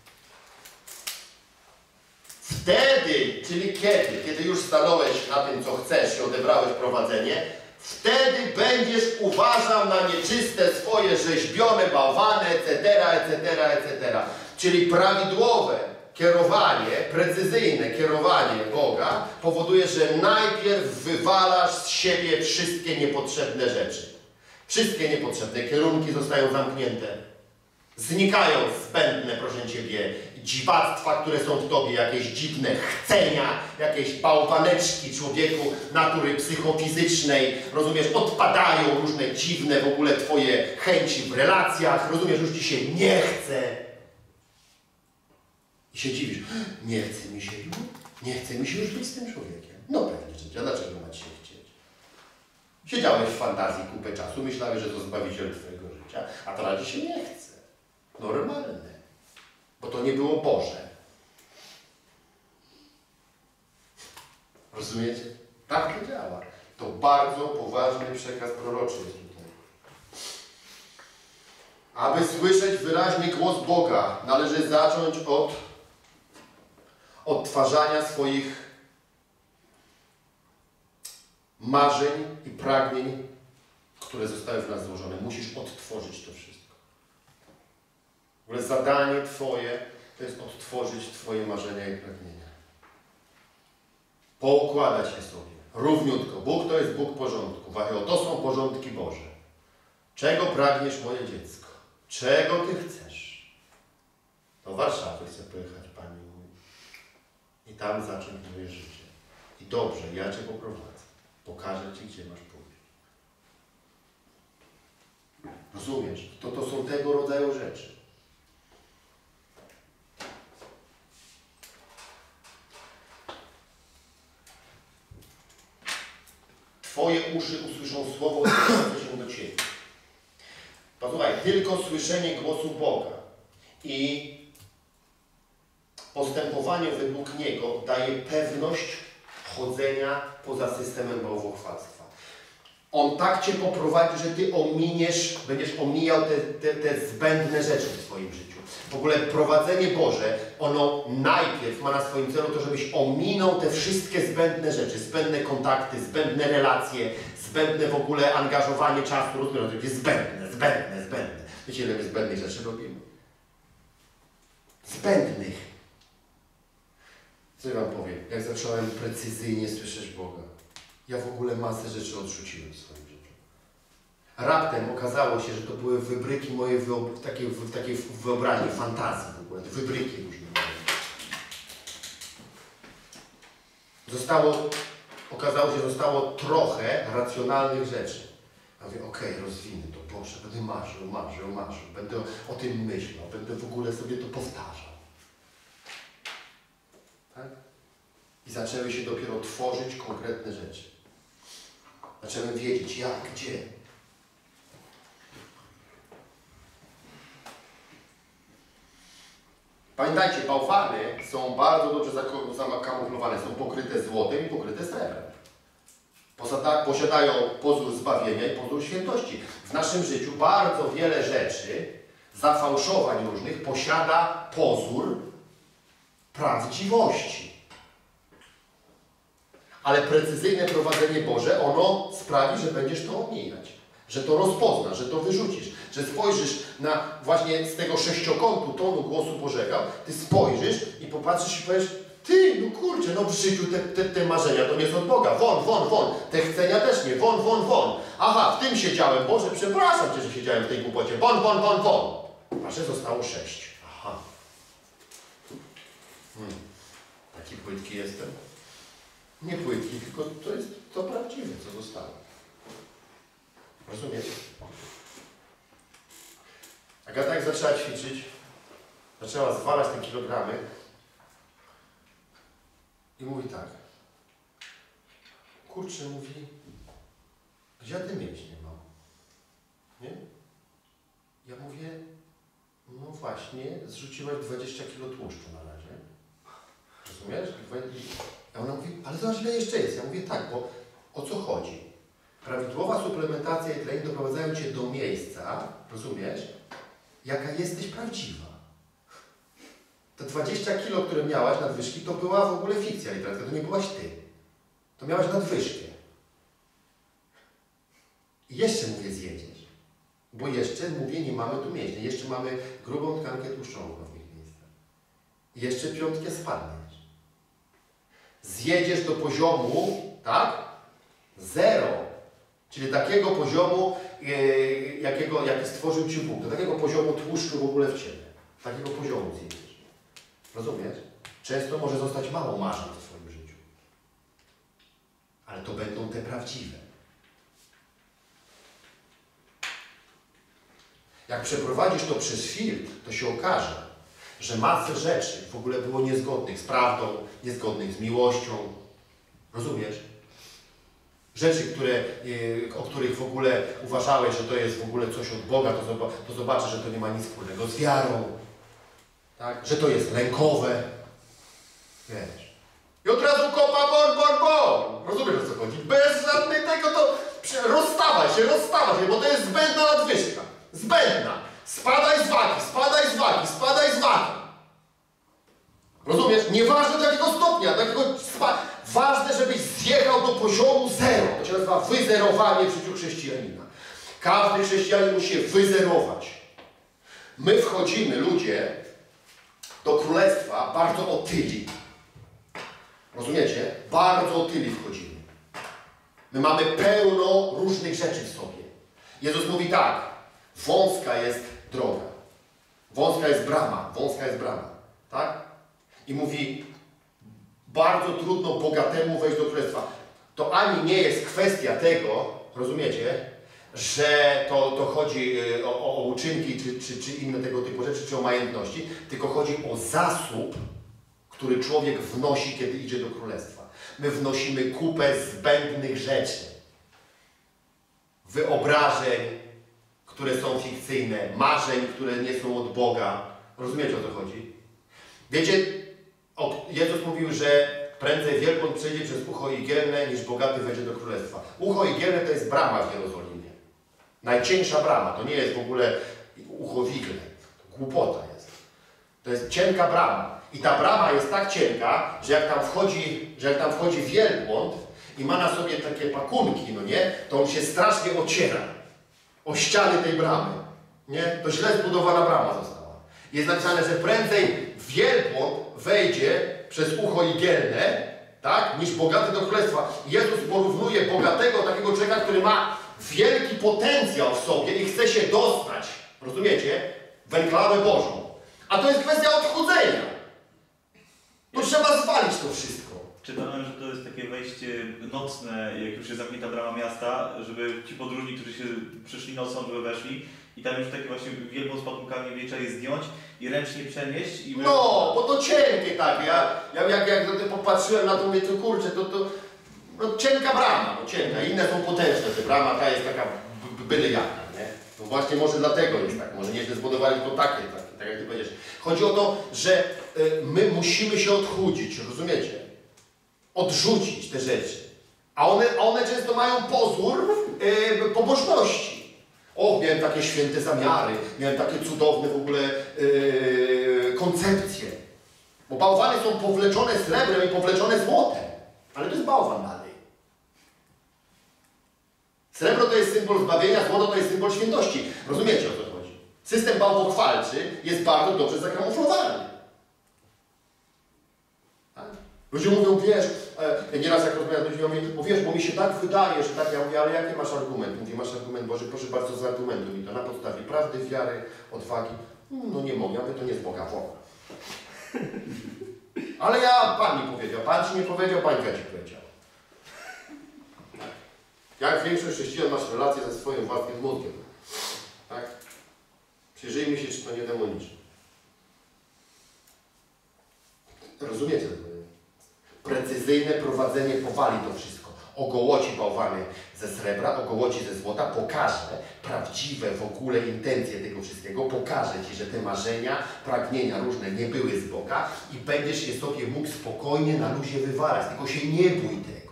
Wtedy, czyli kiedy? Kiedy już stanąłeś na tym, co chcesz i odebrałeś prowadzenie, wtedy będziesz uważał na nieczyste swoje rzeźbione bałwany, etc., etc., etc. Czyli prawidłowe kierowanie, precyzyjne kierowanie Boga powoduje, że najpierw wywalasz z siebie wszystkie niepotrzebne rzeczy. Wszystkie niepotrzebne kierunki zostają zamknięte. Znikają zbędne, proszę Ciebie, dziwactwa, które są w Tobie, jakieś dziwne chcenia, jakieś bałwaneczki człowieku natury psychofizycznej, rozumiesz, odpadają różne dziwne w ogóle Twoje chęci w relacjach, rozumiesz, już Ci się nie chce. I się dziwisz, nie chce mi się już? Nie chce mi się już być z tym człowiekiem. No pewnie, że dlaczego ma Ci się chcieć? Siedziałeś w fantazji kupę czasu, myślałeś, że to zbawiciel Twojego życia, a teraz Ci się nie chce. Normalne. Bo to nie było Boże. Rozumiecie? Tak to działa. To bardzo poważny przekaz proroczy jest tutaj. Aby słyszeć wyraźnie głos Boga, należy zacząć od odtwarzania swoich marzeń i pragnień, które zostały w nas złożone. Musisz odtworzyć to wszystko. W ogóle zadanie Twoje to jest odtworzyć Twoje marzenia i pragnienia. Poukładać je sobie. Równiutko. Bóg to jest Bóg porządku. To są porządki Boże. Czego pragniesz, moje dziecko? Czego Ty chcesz? Do Warszawy chcę pojechać, Panie mój. I tam zacząć moje życie. I dobrze, ja Cię poprowadzę. Pokażę Ci, gdzie masz pójść. Rozumiesz? To są tego rodzaju rzeczy. Twoje uszy usłyszą słowo, które się do Ciebie. Posłuchaj, tylko słyszenie głosu Boga i postępowanie według Niego daje pewność chodzenia poza systemem bałwochwalstwa. On tak Cię poprowadzi, że Ty ominiesz, będziesz omijał te zbędne rzeczy w swoim życiu. W ogóle prowadzenie Boże, ono najpierw ma na swoim celu to, żebyś ominął te wszystkie zbędne rzeczy, zbędne kontakty, zbędne relacje, zbędne w ogóle angażowanie czasu, rozumiesz, to jest zbędne. Wiecie, ile my zbędnych rzeczy robimy? Zbędnych. Co ja Wam powiem? Jak zacząłem precyzyjnie słyszeć Boga, ja w ogóle masę rzeczy odrzuciłem w swoim życiu. Raptem okazało się, że to były wybryki mojej takiej wyobraźni, fantazji w ogóle, wybryki różne. Okazało się, że zostało trochę racjonalnych rzeczy. Ja mówię, okej, rozwinę to, Boże, będę marzył, będę o tym myślał, będę w ogóle sobie to powtarzał. Tak? I zaczęły się dopiero tworzyć konkretne rzeczy. Zacząłem wiedzieć jak, gdzie. Pamiętajcie, bałwany są bardzo dobrze zakamuflowane, są pokryte złotem i pokryte srebrem. Posiadają pozór zbawienia i pozór świętości. W naszym życiu bardzo wiele rzeczy, zafałszowań różnych, posiada pozór prawdziwości. Ale precyzyjne prowadzenie Boże, ono sprawi, że będziesz to omijać. Że to rozpoznasz, że to wyrzucisz. Że spojrzysz na właśnie z tego sześciokątu tonu głosu Bożego, ty spojrzysz i popatrzysz i powiesz, ty, no kurczę, no w życiu te marzenia to nie są od Boga. Won. Te chcenia też nie. Won. Aha, w tym siedziałem. Boże, przepraszam Cię, że siedziałem w tej głupocie. Won. Wasze zostało 6. Aha. Taki płytki jestem. Nie płytki, tylko to jest to prawdziwe, co zostało. Rozumiecie? Agata jak zaczęła ćwiczyć, zaczęła zwalać te kilogramy i mówi tak. Kurczę, mówi, gdzie ja te mięśnie mam? Nie? Ja mówię, no właśnie, zrzuciłaś 20 kilo tłuszczu na razie. Rozumiesz? A ona mówi, ale zobacz ile jeszcze jest. Ja mówię tak, bo o co chodzi? Prawidłowa suplementacja i trening doprowadzają Cię do miejsca, rozumiesz, jaka jesteś prawdziwa. Te 20 kilo, które miałaś nadwyżki, to była w ogóle fikcja literacka, to nie byłaś Ty. To miałaś nadwyżkę. I jeszcze mówię zjedziesz. Bo jeszcze, mówię, nie mamy tu mięśni. Jeszcze mamy grubą tkankę tłuszczową w pewnych miejscach. I jeszcze 5 spadniesz. Zjedziesz do poziomu, tak? 0. Czyli takiego poziomu, jaki stworzył Ci Bóg. Do takiego poziomu tłuszczu w ogóle w Ciebie. Takiego poziomu zjedziesz. Rozumiesz? Często może zostać mało marzeń w Twoim życiu. Ale to będą te prawdziwe. Jak przeprowadzisz to przez filtr, to się okaże, że masę rzeczy w ogóle było niezgodnych z prawdą, niezgodnych z miłością. Rozumiesz? Rzeczy, o których w ogóle uważałeś, że to jest w ogóle coś od Boga, to zobaczysz, że to nie ma nic wspólnego z wiarą. Tak? Że to jest lękowe. Wiesz. I od razu kopa bon. Rozumiesz, o co chodzi? Bez żadnego tego to rozstawaj się, bo to jest zbędna nadwyżka. Zbędna. Spadaj z wagi. Rozumiesz? Nieważne do jakiego stopnia, ważne, żebyś zjechał do poziomu 0. To się nazywa wyzerowanie w życiu chrześcijanina. Każdy chrześcijanin musi się wyzerować. My wchodzimy, ludzie, do królestwa bardzo otyli. Rozumiecie? Bardzo otyli wchodzimy. My mamy pełno różnych rzeczy w sobie. Jezus mówi tak, wąska jest droga. Wąska jest brama. Tak? I mówi, bardzo trudno bogatemu wejść do królestwa. To ani nie jest kwestia tego, rozumiecie, że to chodzi o uczynki, czy inne tego typu rzeczy, czy o majętności, tylko chodzi o zasób, który człowiek wnosi, kiedy idzie do królestwa. My wnosimy kupę zbędnych rzeczy, wyobrażeń, które są fikcyjne, marzeń, które nie są od Boga. Rozumiecie, o co chodzi? Wiecie, Jezus mówił, że prędzej wielbłąd przejdzie przez ucho igielne, niż bogaty wejdzie do królestwa. Ucho igielne to jest brama w Jerozolimie. Najcieńsza brama, to nie jest w ogóle ucho wigle. To głupota jest. To jest cienka brama. I ta brama jest tak cienka, że jak tam wchodzi wielbłąd i ma na sobie takie pakunki, no nie, to on się strasznie ociera o ściany tej bramy. Nie? To źle zbudowana brama została. Jest napisane, że prędzej wielbłąd wejdzie przez ucho igielne, tak, niż bogaty do królestwa. Jezus porównuje bogatego takiego człowieka, który ma wielki potencjał w sobie i chce się dostać, rozumiecie, w enklawę Bożą. A to jest kwestia odchudzenia. To trzeba zwalić to wszystko. Czytałem, że to jest takie wejście nocne, jak już jest zamknięta brama miasta, żeby ci podróżni, którzy się przyszli nocą, żeby weszli i tam już takie właśnie wielką z pakunkami wieczorem zdjąć i ręcznie przenieść. I no, bo to cienkie takie. Jak do tego popatrzyłem na to, mówię, to kurczę, no, cienka brama, no cienka. Inne są potężne, te brama ta jest taka byle jaka, nie? No właśnie może dlatego jest tak, może nieźle zbudowali to takie, tak jak ty powiedziesz. Chodzi o to, że my musimy się odchudzić, rozumiecie? Odrzucić te rzeczy. A one często mają pozór pobożności. O, miałem takie święte zamiary, miałem takie cudowne w ogóle koncepcje. Bo bałwany są powleczone srebrem i powleczone złotem. Ale to jest bałwan dalej. Srebro to jest symbol zbawienia, złoto to jest symbol świętości. Rozumiecie, o co chodzi? System bałwochwalczy jest bardzo dobrze zakamuflowany. Tak? Ludzie mówią, wiesz, nieraz jak rozmawiam z ludźmi, mówię, bo wiesz, bo mi się tak wydaje, że tak, ja mówię, ale jaki masz argument? Mówię, masz argument, Boże, proszę bardzo, zargumentuj mi to na podstawie prawdy, wiary, odwagi. No nie mogę, ja mówię, to nie z Boga, woła. Ale Pan mi powiedział, Pan ci nie powiedział, Bańka ci powiedział. Jak większość chrześcijan masz relację ze swoim własnym mózgiem. Tak? Przyjrzyjmy się, czy to nie demoniczne. Rozumiecie to? Precyzyjne prowadzenie powali to wszystko. Ogołoci bałwany ze srebra, ogołoci ze złota, pokaże prawdziwe w ogóle intencje tego wszystkiego, pokaże ci, że te marzenia, pragnienia różne nie były z Boga i będziesz je sobie mógł spokojnie na luzie wywalać, tylko się nie bój tego.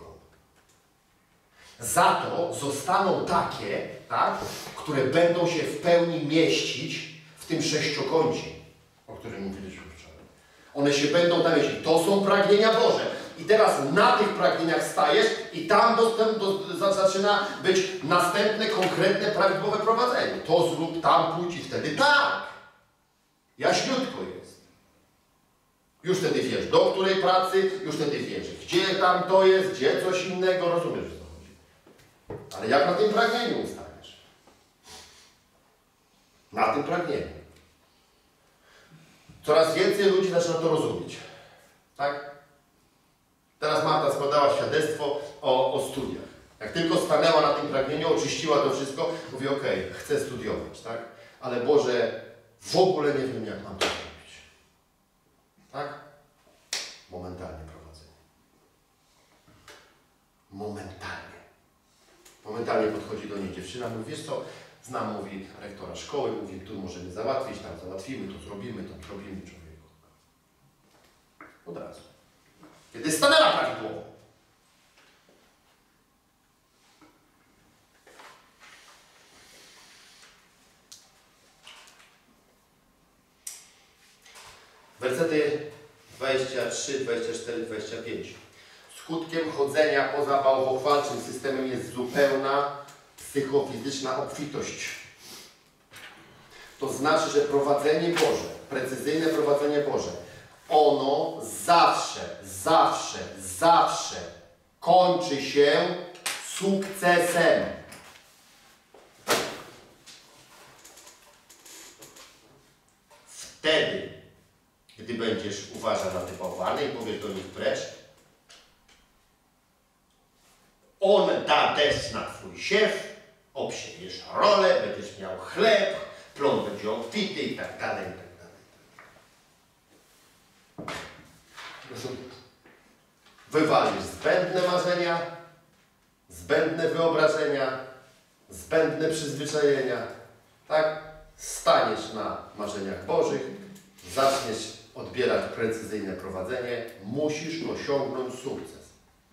Za to zostaną takie, tak, które będą się w pełni mieścić w tym sześciokącie, o którym mówiliśmy wczoraj. One się będą tam mieścić. To są pragnienia Boże. I teraz na tych pragnieniach stajesz i tam zaczyna być następne, konkretne, prawidłowe prowadzenie. To zrób, tam pójdź i wtedy tak. Jaśniutko jest. Już wtedy wiesz, do której pracy, już wtedy wiesz, gdzie tam to jest, gdzie coś innego, rozumiesz, co chodzi. Ale jak na tym pragnieniu ustaniesz? Na tym pragnieniu. Coraz więcej ludzi zaczyna to rozumieć. Tak? Teraz Marta składała świadectwo o studiach. Jak tylko stanęła na tym pragnieniu, oczyściła to wszystko, mówi, okej, chcę studiować, tak? Ale Boże, w ogóle nie wiem, jak mam to zrobić. Tak? Momentalnie prowadzenie. Momentalnie. Momentalnie podchodzi do niej dziewczyna, mówi, wiesz co, znam, mówi, rektora szkoły, mówi, tu możemy załatwić, tam załatwimy, tu zrobimy, tam zrobimy, człowieku. Od razu. Kiedy stanęła prawidłowo. Wersety 23, 24, 25. Skutkiem chodzenia poza bałwochwalczym systemem jest zupełna psychofizyczna obfitość. To znaczy, że prowadzenie Boże, precyzyjne prowadzenie Boże, ono zawsze kończy się sukcesem. Wtedy, gdy będziesz uważał na te bałwany i powiesz do nich precz, on da deszcz na twój siew, obsiejesz rolę, będziesz miał chleb, plon będzie obfity i tak dalej, i tak dalej. Wywalisz zbędne marzenia, zbędne wyobrażenia, zbędne przyzwyczajenia, tak? Staniesz na marzeniach Bożych, zaczniesz odbierać precyzyjne prowadzenie, musisz osiągnąć sukces.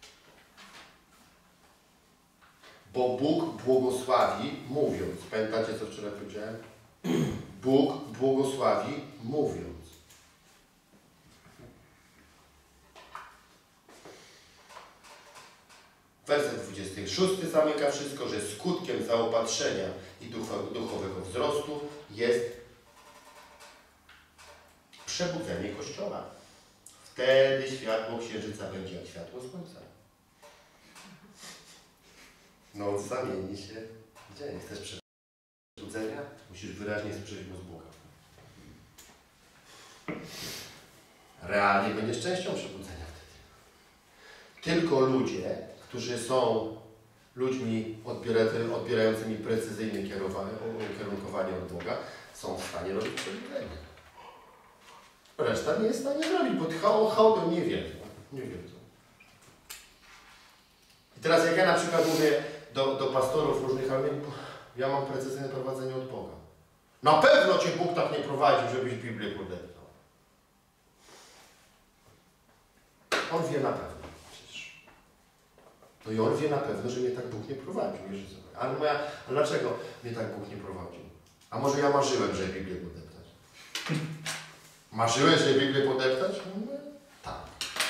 Bo Bóg błogosławi mówiąc. Pamiętacie, co wczoraj powiedziałem? Bóg błogosławi mówiąc. Werset 26 zamyka wszystko, że skutkiem zaopatrzenia i duchowego wzrostu jest przebudzenie Kościoła. Wtedy światło księżyca będzie jak światło słońca. Noc zamieni się w dzień. Chcesz przebudzenia? Musisz wyraźnie słyszeć głos Boga. Realnie będziesz częścią przebudzenia wtedy. Tylko ludzie, którzy są ludźmi odbierającymi precyzyjne kierunkowanie od Boga, są w stanie robić przebudzenie. Reszta nie jest w stanie robić, bo hołdem nie wiedzą. Nie wiedzą. I teraz jak ja na przykład mówię do pastorów różnych, ale ja mam precyzyjne prowadzenie od Boga. Na pewno Cię Bóg tak nie prowadził, żebyś Biblię podeptał. On wie na pewno przecież. No i on wie na pewno, że mnie tak Bóg nie prowadził. Ale dlaczego mnie tak Bóg nie prowadził? A może ja marzyłem, że Biblię podeptać? Marzyłeś, że Biblię podeptać? No, tak.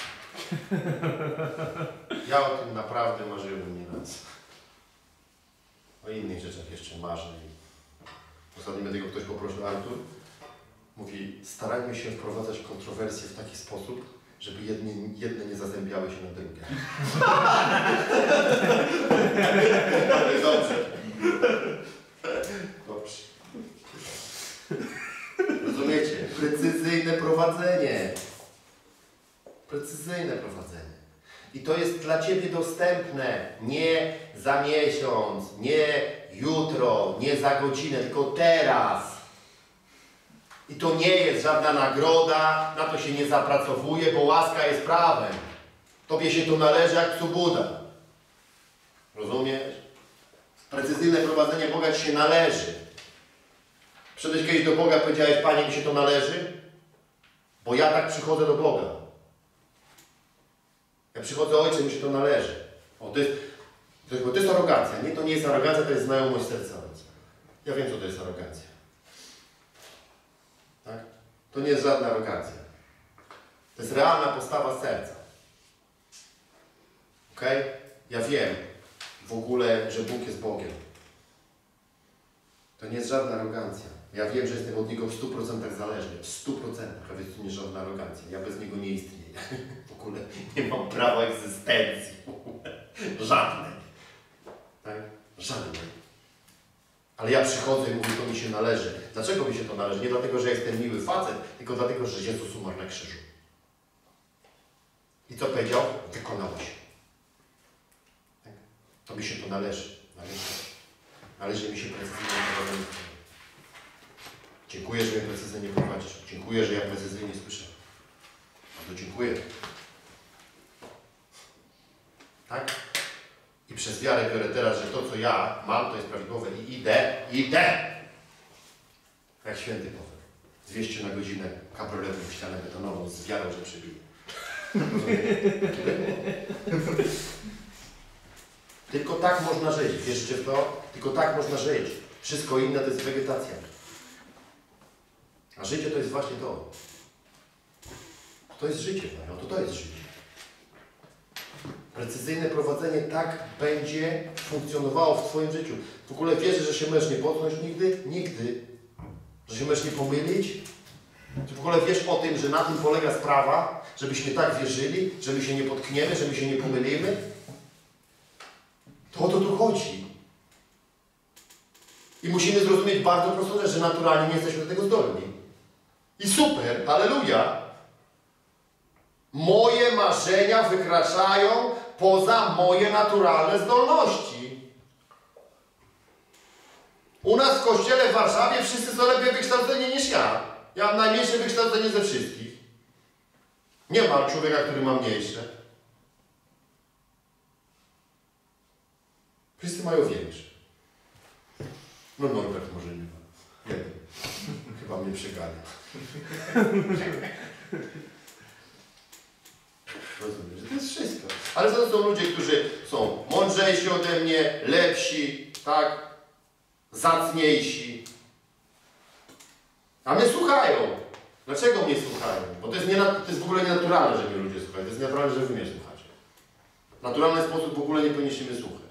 Ja o tym naprawdę marzyłem nieraz. O innych rzeczach jeszcze marzę. Ostatnio mnie tego ktoś poprosił, Artur. Mówi, starajmy się wprowadzać kontrowersje w taki sposób, żeby jedne nie zazębiały się na drugie. Dobrze. Dobrze. Rozumiecie? Precyzyjne prowadzenie. Precyzyjne prowadzenie. I to jest dla Ciebie dostępne. Nie za miesiąc, nie jutro, nie za godzinę, tylko teraz. I to nie jest żadna nagroda, na to się nie zapracowuje, bo łaska jest prawem. Tobie się to należy jak psu Buda. Rozumiesz? Precyzyjne prowadzenie Boga Ci się należy. Przyszedłeś kiedyś do Boga, powiedziałeś, Panie, mi się to należy? Bo ja tak przychodzę do Boga. Ja przychodzę, Ojcze, mi się to należy. O, to jest arogancja. Nie, to nie jest arogancja, to jest znajomość serca Ojca. Ja wiem, co to jest arogancja. Tak? To nie jest żadna arogancja. To jest realna postawa serca. Ok? Ja wiem w ogóle, że Bóg jest Bogiem. To nie jest żadna arogancja. Ja wiem, że jestem od Niego w 100% zależny. W 100%. A więc to nie jest żadna arogancja. Ja bez Niego nie istnieję. W ogóle nie mam prawa egzystencji. Żadnej. Tak? Żadnej. Ale ja przychodzę i mówię, to mi się należy. Dlaczego mi się to należy? Nie dlatego, że jestem miły facet, tylko dlatego, że Jezus umarł na krzyżu. I co powiedział? Wykonało się. Tak? To mi się to należy. Należy mi się precyzyjnie prowadzenie. Dziękuję, że mnie precyzyjnie prowadzisz. Dziękuję, że ja precyzyjnie słyszę. Bardzo dziękuję. Tak? I przez wiarę biorę teraz, że to, co ja mam, to jest prawidłowe i idę. Jak święty Paweł. 200 na godzinę kabrioletem w ścianę betonową z wiarą, że przebiję. Tylko tak można żyć. Wierzcie w to? Tylko tak można żyć. Wszystko inne to jest wegetacja. A życie to jest właśnie to. To jest życie, to jest życie. Precyzyjne prowadzenie tak będzie funkcjonowało w Twoim życiu. W ogóle wierzysz, że się możesz nie potknąć nigdy? Nigdy. Że się możesz nie pomylić? Czy w ogóle wiesz o tym, że na tym polega sprawa? Żebyśmy tak wierzyli, że my się nie potkniemy, że my się nie pomylimy? To o to tu chodzi. I musimy zrozumieć bardzo prostą rzecz, że naturalnie nie jesteśmy do tego zdolni. I super, halleluja! Moje marzenia wykraczają poza moje naturalne zdolności. U nas w kościele w Warszawie wszyscy są lepiej wykształceni niż ja. Ja mam najmniejsze wykształcenie ze wszystkich. Nie ma człowieka, który ma mniejsze. Wszyscy mają większe. No Norbert może nie ma. Nie wiem. Chyba mnie przegania. Rozumiesz, to jest wszystko. Ale to są ludzie, którzy są mądrzejsi ode mnie, lepsi, tak? Zacniejsi. A mnie słuchają. Dlaczego mnie słuchają? Bo to jest w ogóle nienaturalne, że mnie ludzie słuchają. To jest nienaturalne, że wy mnie słuchacie. W naturalny sposób w ogóle nie powinniście mnie słuchać.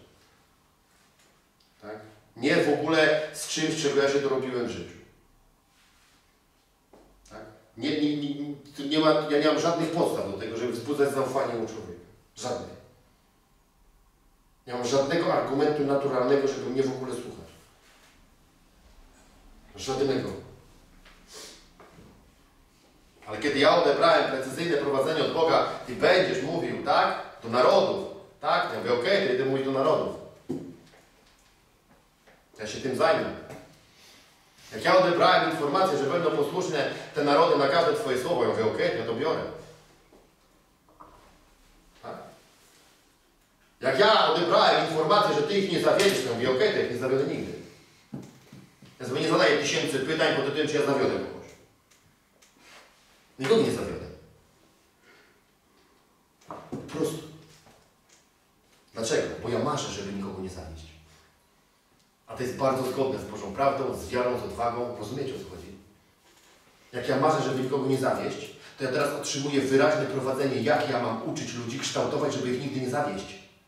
Tak? Nie w ogóle z czymś, czego ja się dorobiłem w życiu. Tak? Ja nie mam żadnych podstaw do tego, żeby wzbudzać zaufanie u człowieka. Żadnych. Nie mam żadnego argumentu naturalnego, żeby mnie w ogóle słuchać. Żadnego. Ale kiedy ja odebrałem precyzyjne prowadzenie od Boga, Ty będziesz mówił, tak? Do narodów. Tak? Ja mówię, okej, to idę mówić do narodów. Ja się tym zajmę. Jak ja odebrałem informację, że będą posłuszne te narody na każde Twoje słowo, ja mówię, okej, to ja to biorę. Tak? Jak ja odebrałem informację, że Ty ich nie zawiedziesz, to ja mówię, okej, to ja ich nie zawiodę nigdy. Ja sobie nie zadaję tysięcy pytań pod tytułem, czy ja zawiodę kogoś. Nikogo nie zawiodę. Po prostu. Dlaczego? Bo ja marzę, żeby nikogo nie zawieść. A to jest bardzo zgodne z Bożą prawdą, z wiarą, z odwagą. Rozumiecie, o co chodzi? Jak ja marzę, żeby nikogo nie zawieść, to ja teraz otrzymuję wyraźne prowadzenie, jak ja mam uczyć ludzi, kształtować, żeby ich nigdy nie zawieść.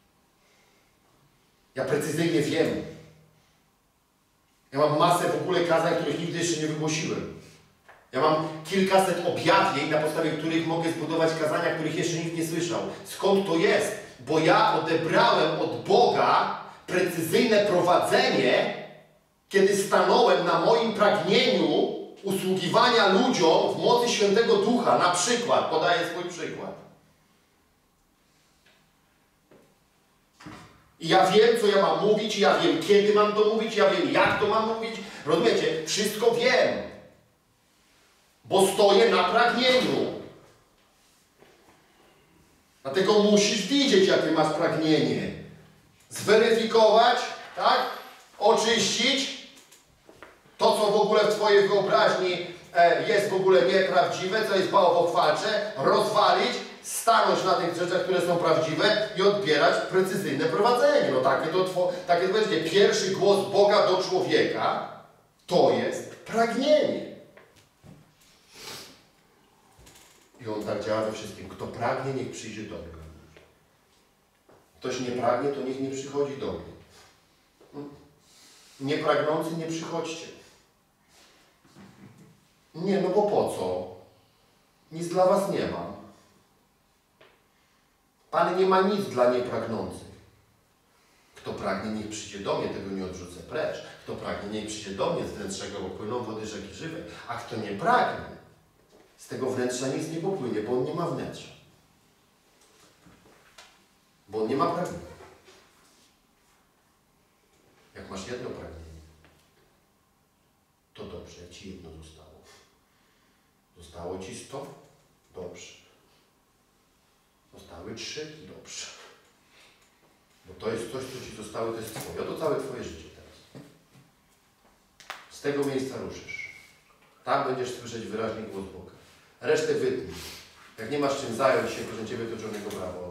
Ja precyzyjnie wiem. Ja mam masę w ogóle kazań, których nigdy jeszcze nie wygłosiłem. Ja mam kilkaset objawień, na podstawie których mogę zbudować kazania, których jeszcze nikt nie słyszał. Skąd to jest? Bo ja odebrałem od Boga precyzyjne prowadzenie, kiedy stanąłem na moim pragnieniu usługiwania ludziom w mocy Świętego Ducha. Na przykład, podaję swój przykład. I ja wiem, co ja mam mówić, ja wiem, kiedy mam to mówić, ja wiem, jak to mam mówić. Rozumiecie? Wszystko wiem. Bo stoję na pragnieniu. Dlatego musisz widzieć, jakie masz pragnienie. Zweryfikować, tak? Oczyścić to, co w ogóle w Twojej wyobraźni jest w ogóle nieprawdziwe, co jest bałwochwalcze, rozwalić, stanąć na tych rzeczach, które są prawdziwe i odbierać precyzyjne prowadzenie. No takie to będzie. Pierwszy głos Boga do człowieka to jest pragnienie. I On tak działa we wszystkim. Kto pragnie, niech przyjdzie do mnie. Ktoś nie pragnie, to niech nie przychodzi do mnie. Niepragnący nie przychodźcie. Nie, no bo po co? Nic dla was nie mam. Pan nie ma nic dla niepragnących. Kto pragnie, niech przyjdzie do mnie, tego nie odrzucę precz. Kto pragnie, niech przyjdzie do mnie, z wnętrzego popłyną wody rzeki żywej. A kto nie pragnie, z tego wnętrza nic nie popłynie, bo on nie ma wnętrza. Bo on nie ma pragnienia. Jak masz jedno pragnienie, to dobrze, jak ci jedno zostało. Zostało ci 100? Dobrze. Zostały 3? Dobrze. Bo to jest coś, co ci zostało, to jest Twoje. To całe Twoje życie teraz. Z tego miejsca ruszysz. Tam będziesz słyszeć wyraźnie głos Boga. Resztę wytnij. Jak nie masz czym zająć się, proszę Ciebie, to żadnego prawa.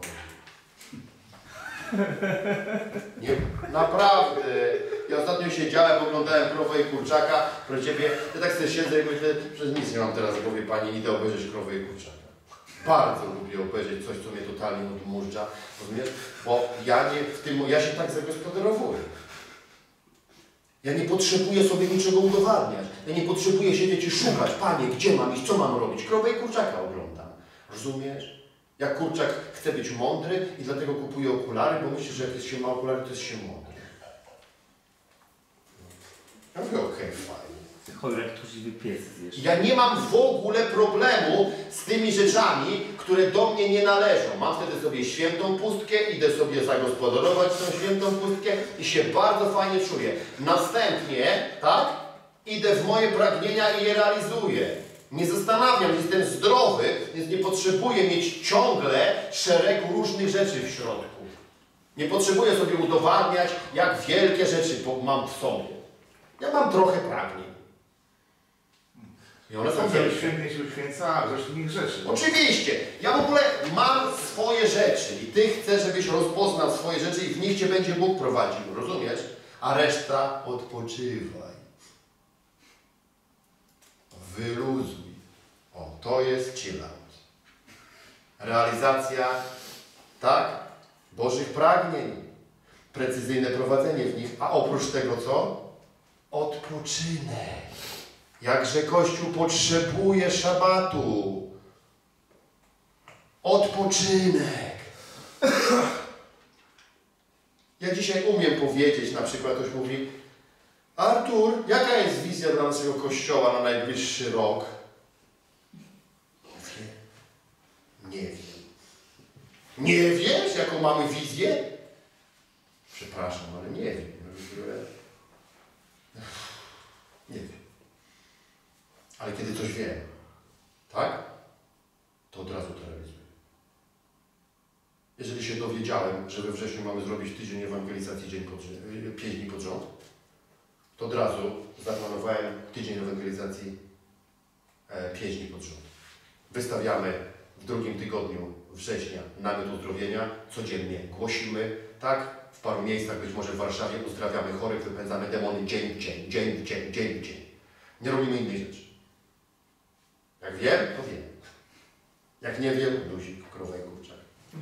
Nie, naprawdę. Ja ostatnio siedziałem, oglądałem Krowę i Kurczaka. Proszę Ciebie, ja tak sobie siedzę i myślę, że nic nie mam teraz w głowie, Pani, idę obejrzeć Krowę i Kurczaka. Bardzo lubię obejrzeć coś, co mnie totalnie odmurza. Rozumiesz? Bo ja się tak zagospodarowuję. Ja nie potrzebuję sobie niczego udowadniać. Ja nie potrzebuję siedzieć i szukać, Panie, gdzie mam iść, co mam robić. Krowę i Kurczaka oglądam. Rozumiesz? Jak kurczak chce być mądry i dlatego kupuje okulary, bo myśli, że jak się ma okulary, to jest się mądry. Ja mówię, okej, fajnie. Cholera, tużliwy pies zjesz. Ja nie mam w ogóle problemu z tymi rzeczami, które do mnie nie należą. Mam wtedy sobie świętą pustkę, idę sobie zagospodarować tą świętą pustkę i się bardzo fajnie czuję. Następnie, tak, idę w moje pragnienia i je realizuję. Nie zastanawiam, jestem zdrowy, więc nie potrzebuję mieć ciągle szeregu różnych rzeczy w środku. Nie potrzebuję sobie udowadniać, jak wielkie rzeczy mam w sobie. Ja mam trochę pragnień. I one są wielkie. Świętnie się uświęca, a grzesznik nie grzeszy. Oczywiście. Ja w ogóle mam swoje rzeczy i Ty chcesz, żebyś rozpoznał swoje rzeczy i w nich Cię będzie Bóg prowadził. Rozumiesz? A reszta odpoczywaj. Wyluzuj. O, to jest chill out. Realizacja, tak, Bożych pragnień. Precyzyjne prowadzenie w nich. A oprócz tego co? Odpoczynek. Jakże Kościół potrzebuje szabatu. Odpoczynek. Ja dzisiaj umiem powiedzieć, na przykład ktoś mówi: Artur, jaka jest wizja dla naszego Kościoła na najbliższy rok? Nie wiem. Nie wiesz, jaką mamy wizję? Przepraszam, ale nie wiem. Nie wiem. Ale kiedy coś wiem, tak? To od razu to realizuję. Jeżeli się dowiedziałem, że we wrześniu mamy zrobić tydzień ewangelizacji 5 dni pod rząd, to od razu zaplanowałem tydzień ewangelizacji 5 dni pod rząd. Wystawiamy w drugim tygodniu września namiot uzdrowienia, codziennie głosimy, tak? W paru miejscach, być może w Warszawie, uzdrawiamy chorych, wypędzamy demony dzień w dzień, dzień w dzień, dzień w dzień. Nie robimy innej rzeczy. Jak wiem, to wiem. Jak nie wiem, luzik, krowa i kurczak.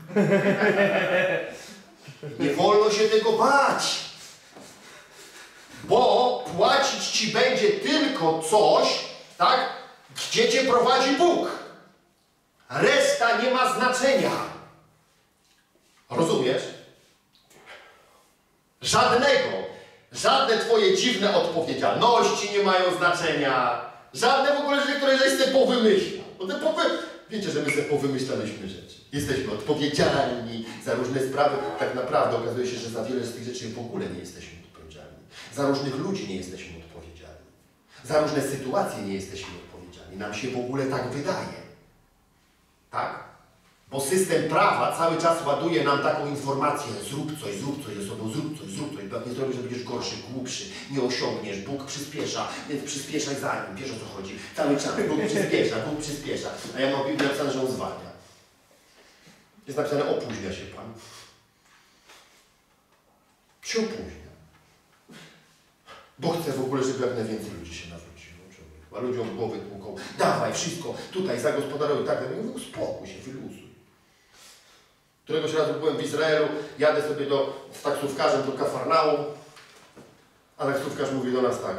Nie wolno się tego bać. Bo płacić Ci będzie tylko coś, tak, gdzie Cię prowadzi Bóg. Reszta nie ma znaczenia. Rozumiesz? Żadne Twoje dziwne odpowiedzialności nie mają znaczenia. Żadne w ogóle rzeczy, które żeś sobie powymyślał. Wiecie, że my sobie powymyślaliśmy rzeczy. Jesteśmy odpowiedzialni za różne sprawy. Tak naprawdę okazuje się, że za wiele z tych rzeczy w ogóle nie jesteśmy odpowiedzialni. Za różnych ludzi nie jesteśmy odpowiedzialni. Za różne sytuacje nie jesteśmy odpowiedzialni. Nam się w ogóle tak wydaje. Tak? Bo system prawa cały czas ładuje nam taką informację: zrób coś ze sobą, zrób coś. Jak nie zrobisz, to będziesz gorszy, głupszy, nie osiągniesz, Bóg przyspiesza, więc przyspieszaj za nim. Wiesz, o co chodzi? Cały czas Bóg przyspiesza. A ja mam Biblię napisane, że on zwalnia. Jest napisane: opóźnia się Pan. Się opóźnia. Bo chce w ogóle, żeby jak najwięcej ludzi się nawróciło. A ludziom głowy tłuką: dawaj, wszystko, tutaj zagospodaruj, tak. Ja mówię: uspokój się, wyluzuj. Któregoś razu byłem w Izraelu, jadę sobie z taksówkarzem do Kafarnaum, a taksówkarz mówi do nas tak: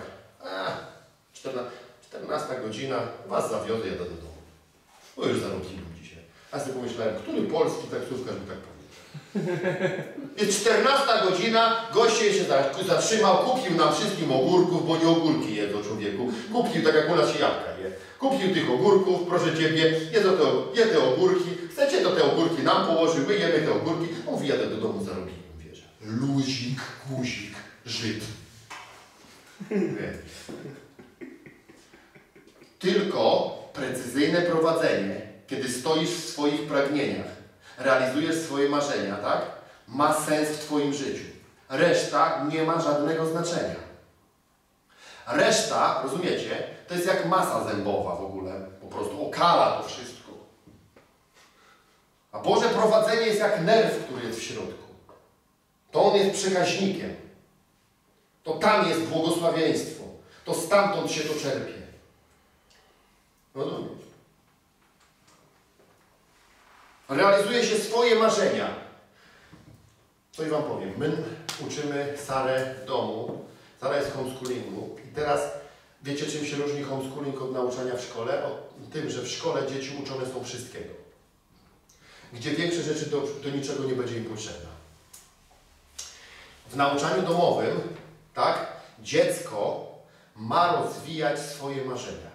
14 godzina, was zawiozę, jadę do domu. No już zarobiłem dzisiaj. A ja sobie pomyślałem, który polski taksówkarz mi tak powiedział. Jest 14 godzina, goście się zatrzymał, kupił nam wszystkim ogórków, bo nie ogórki jedzą, człowieku. Kupił, tak jak u nas się jabłka je. Kupił tych ogórków, proszę Ciebie, je te ogórki. Chcecie, to te ogórki nam położył, my jemy te ogórki. On mówi: jadę do domu, zarobiłem, wiesz. Luzik, guzik, Żyd. Tylko precyzyjne prowadzenie, kiedy stoisz w swoich pragnieniach, realizujesz swoje marzenia, tak? Ma sens w Twoim życiu. Reszta nie ma żadnego znaczenia. Reszta, rozumiecie, to jest jak masa zębowa w ogóle. Po prostu okala to wszystko. A Boże prowadzenie jest jak nerw, który jest w środku. To on jest przekaźnikiem. To tam jest błogosławieństwo. To stamtąd się to czerpie. Rozumiesz? Realizuje się swoje marzenia. Coś Wam powiem. My uczymy Sarę w domu. Sara jest w homeschoolingu. I teraz wiecie, czym się różni homeschooling od nauczania w szkole? Tym, że w szkole dzieci uczone są wszystkiego. Gdzie większe rzeczy do niczego nie będzie im potrzebna. W nauczaniu domowym, tak, dziecko ma rozwijać swoje marzenia.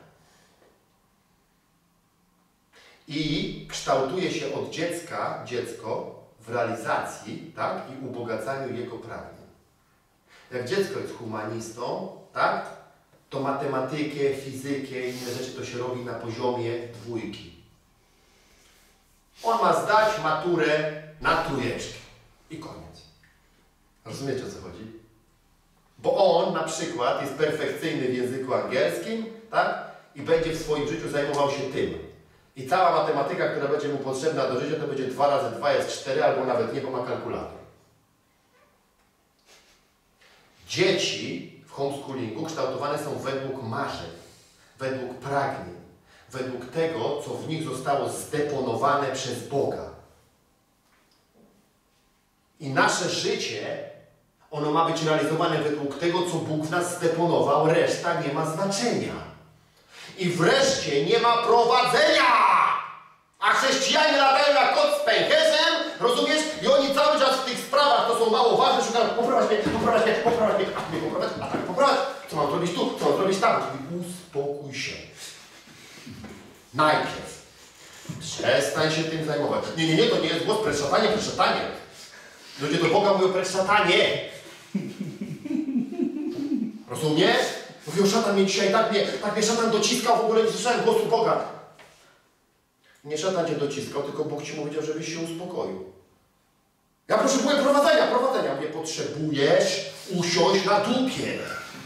I kształtuje się od dziecko w realizacji, tak, i ubogacaniu jego pragnień. Jak dziecko jest humanistą, tak, to matematykę, fizykę i inne rzeczy to się robi na poziomie 2. On ma zdać maturę na 3 i koniec. Rozumiecie, o co chodzi? Bo on na przykład jest perfekcyjny w języku angielskim, tak? i będzie w swoim życiu zajmował się tym. I cała matematyka, która będzie mu potrzebna do życia, to będzie 2 razy 2 jest 4, albo nawet nie, bo ma kalkulator. Dzieci w homeschoolingu kształtowane są według marzeń, według pragnień, według tego, co w nich zostało zdeponowane przez Boga. I nasze życie, ono ma być realizowane według tego, co Bóg w nas zdeponował, reszta nie ma znaczenia. I wreszcie nie ma prowadzenia! A chrześcijanie latają jak kot z pęcherzem, rozumiesz? I oni cały czas w tych sprawach, to są mało ważne, szukają, poprowadź mnie, a tak poprowadź, co mam zrobić tu, co mam zrobić tam. Mówi, uspokój się. Najpierw. Przestań się tym zajmować. Nie, to nie jest głos, precz szatanie. Ludzie do Boga mówią, precz szatanie. Rozumiesz? Mówią, szatan mnie dzisiaj, tak mnie szatan dociskał, w ogóle nie słyszałem głosu Boga. Nie szatan cię dociskał, tylko Bóg ci powiedział, żebyś się uspokoił. Ja potrzebuję prowadzenia. Nie potrzebujesz usiąść na dupie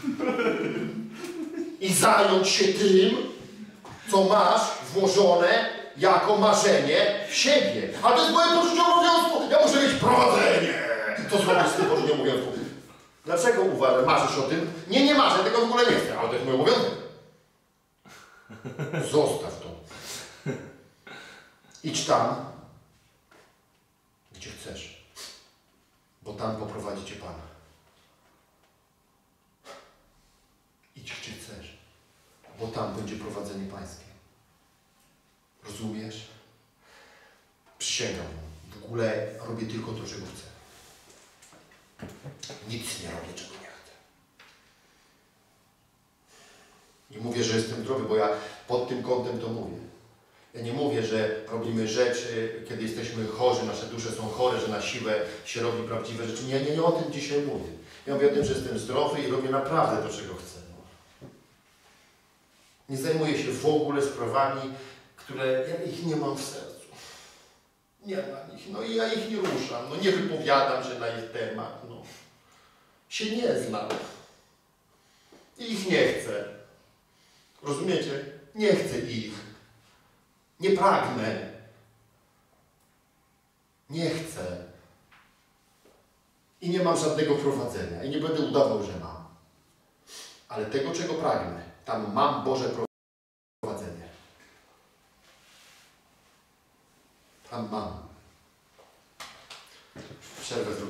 i zająć się tym, co masz włożone jako marzenie w siebie. A to jest moje poczucie obowiązku. Ja muszę mieć prowadzenie. Co zrobić z tym poczuciem obowiązku? Dlaczego uważasz, marzysz o tym? Nie marzę, tego w ogóle nie chcę, ale to jest mój obowiązek. Zostaw to. Idź tam, gdzie chcesz, bo tam poprowadzi cię Pan. Idź, gdzie chcesz, bo tam będzie prowadzenie Pańskie. Rozumiesz? Przysięgam, w ogóle robię tylko to, czego chcę. Nic nie robię, czego nie chcę. Nie mówię, że jestem zdrowy, bo ja pod tym kątem to mówię. Ja nie mówię, że robimy rzeczy, kiedy jesteśmy chorzy, nasze dusze są chore, że na siłę się robi prawdziwe rzeczy. Nie o tym dzisiaj mówię. Ja mówię o tym, że jestem zdrowy i robię naprawdę to, czego chcę. Nie zajmuję się w ogóle sprawami, które ja ich nie mam w sercu. Nie ma ich. No i ja ich nie ruszam. No nie wypowiadam się na ich temat. No. Się nie znam. I ich nie chcę. Rozumiecie? Nie chcę ich. Nie pragnę. Nie chcę. I nie mam żadnego prowadzenia. I nie będę udawał, że mam. Ale tego, czego pragnę, tam mam Boże prowadzenie. Tam mam. Przerwę zrobię.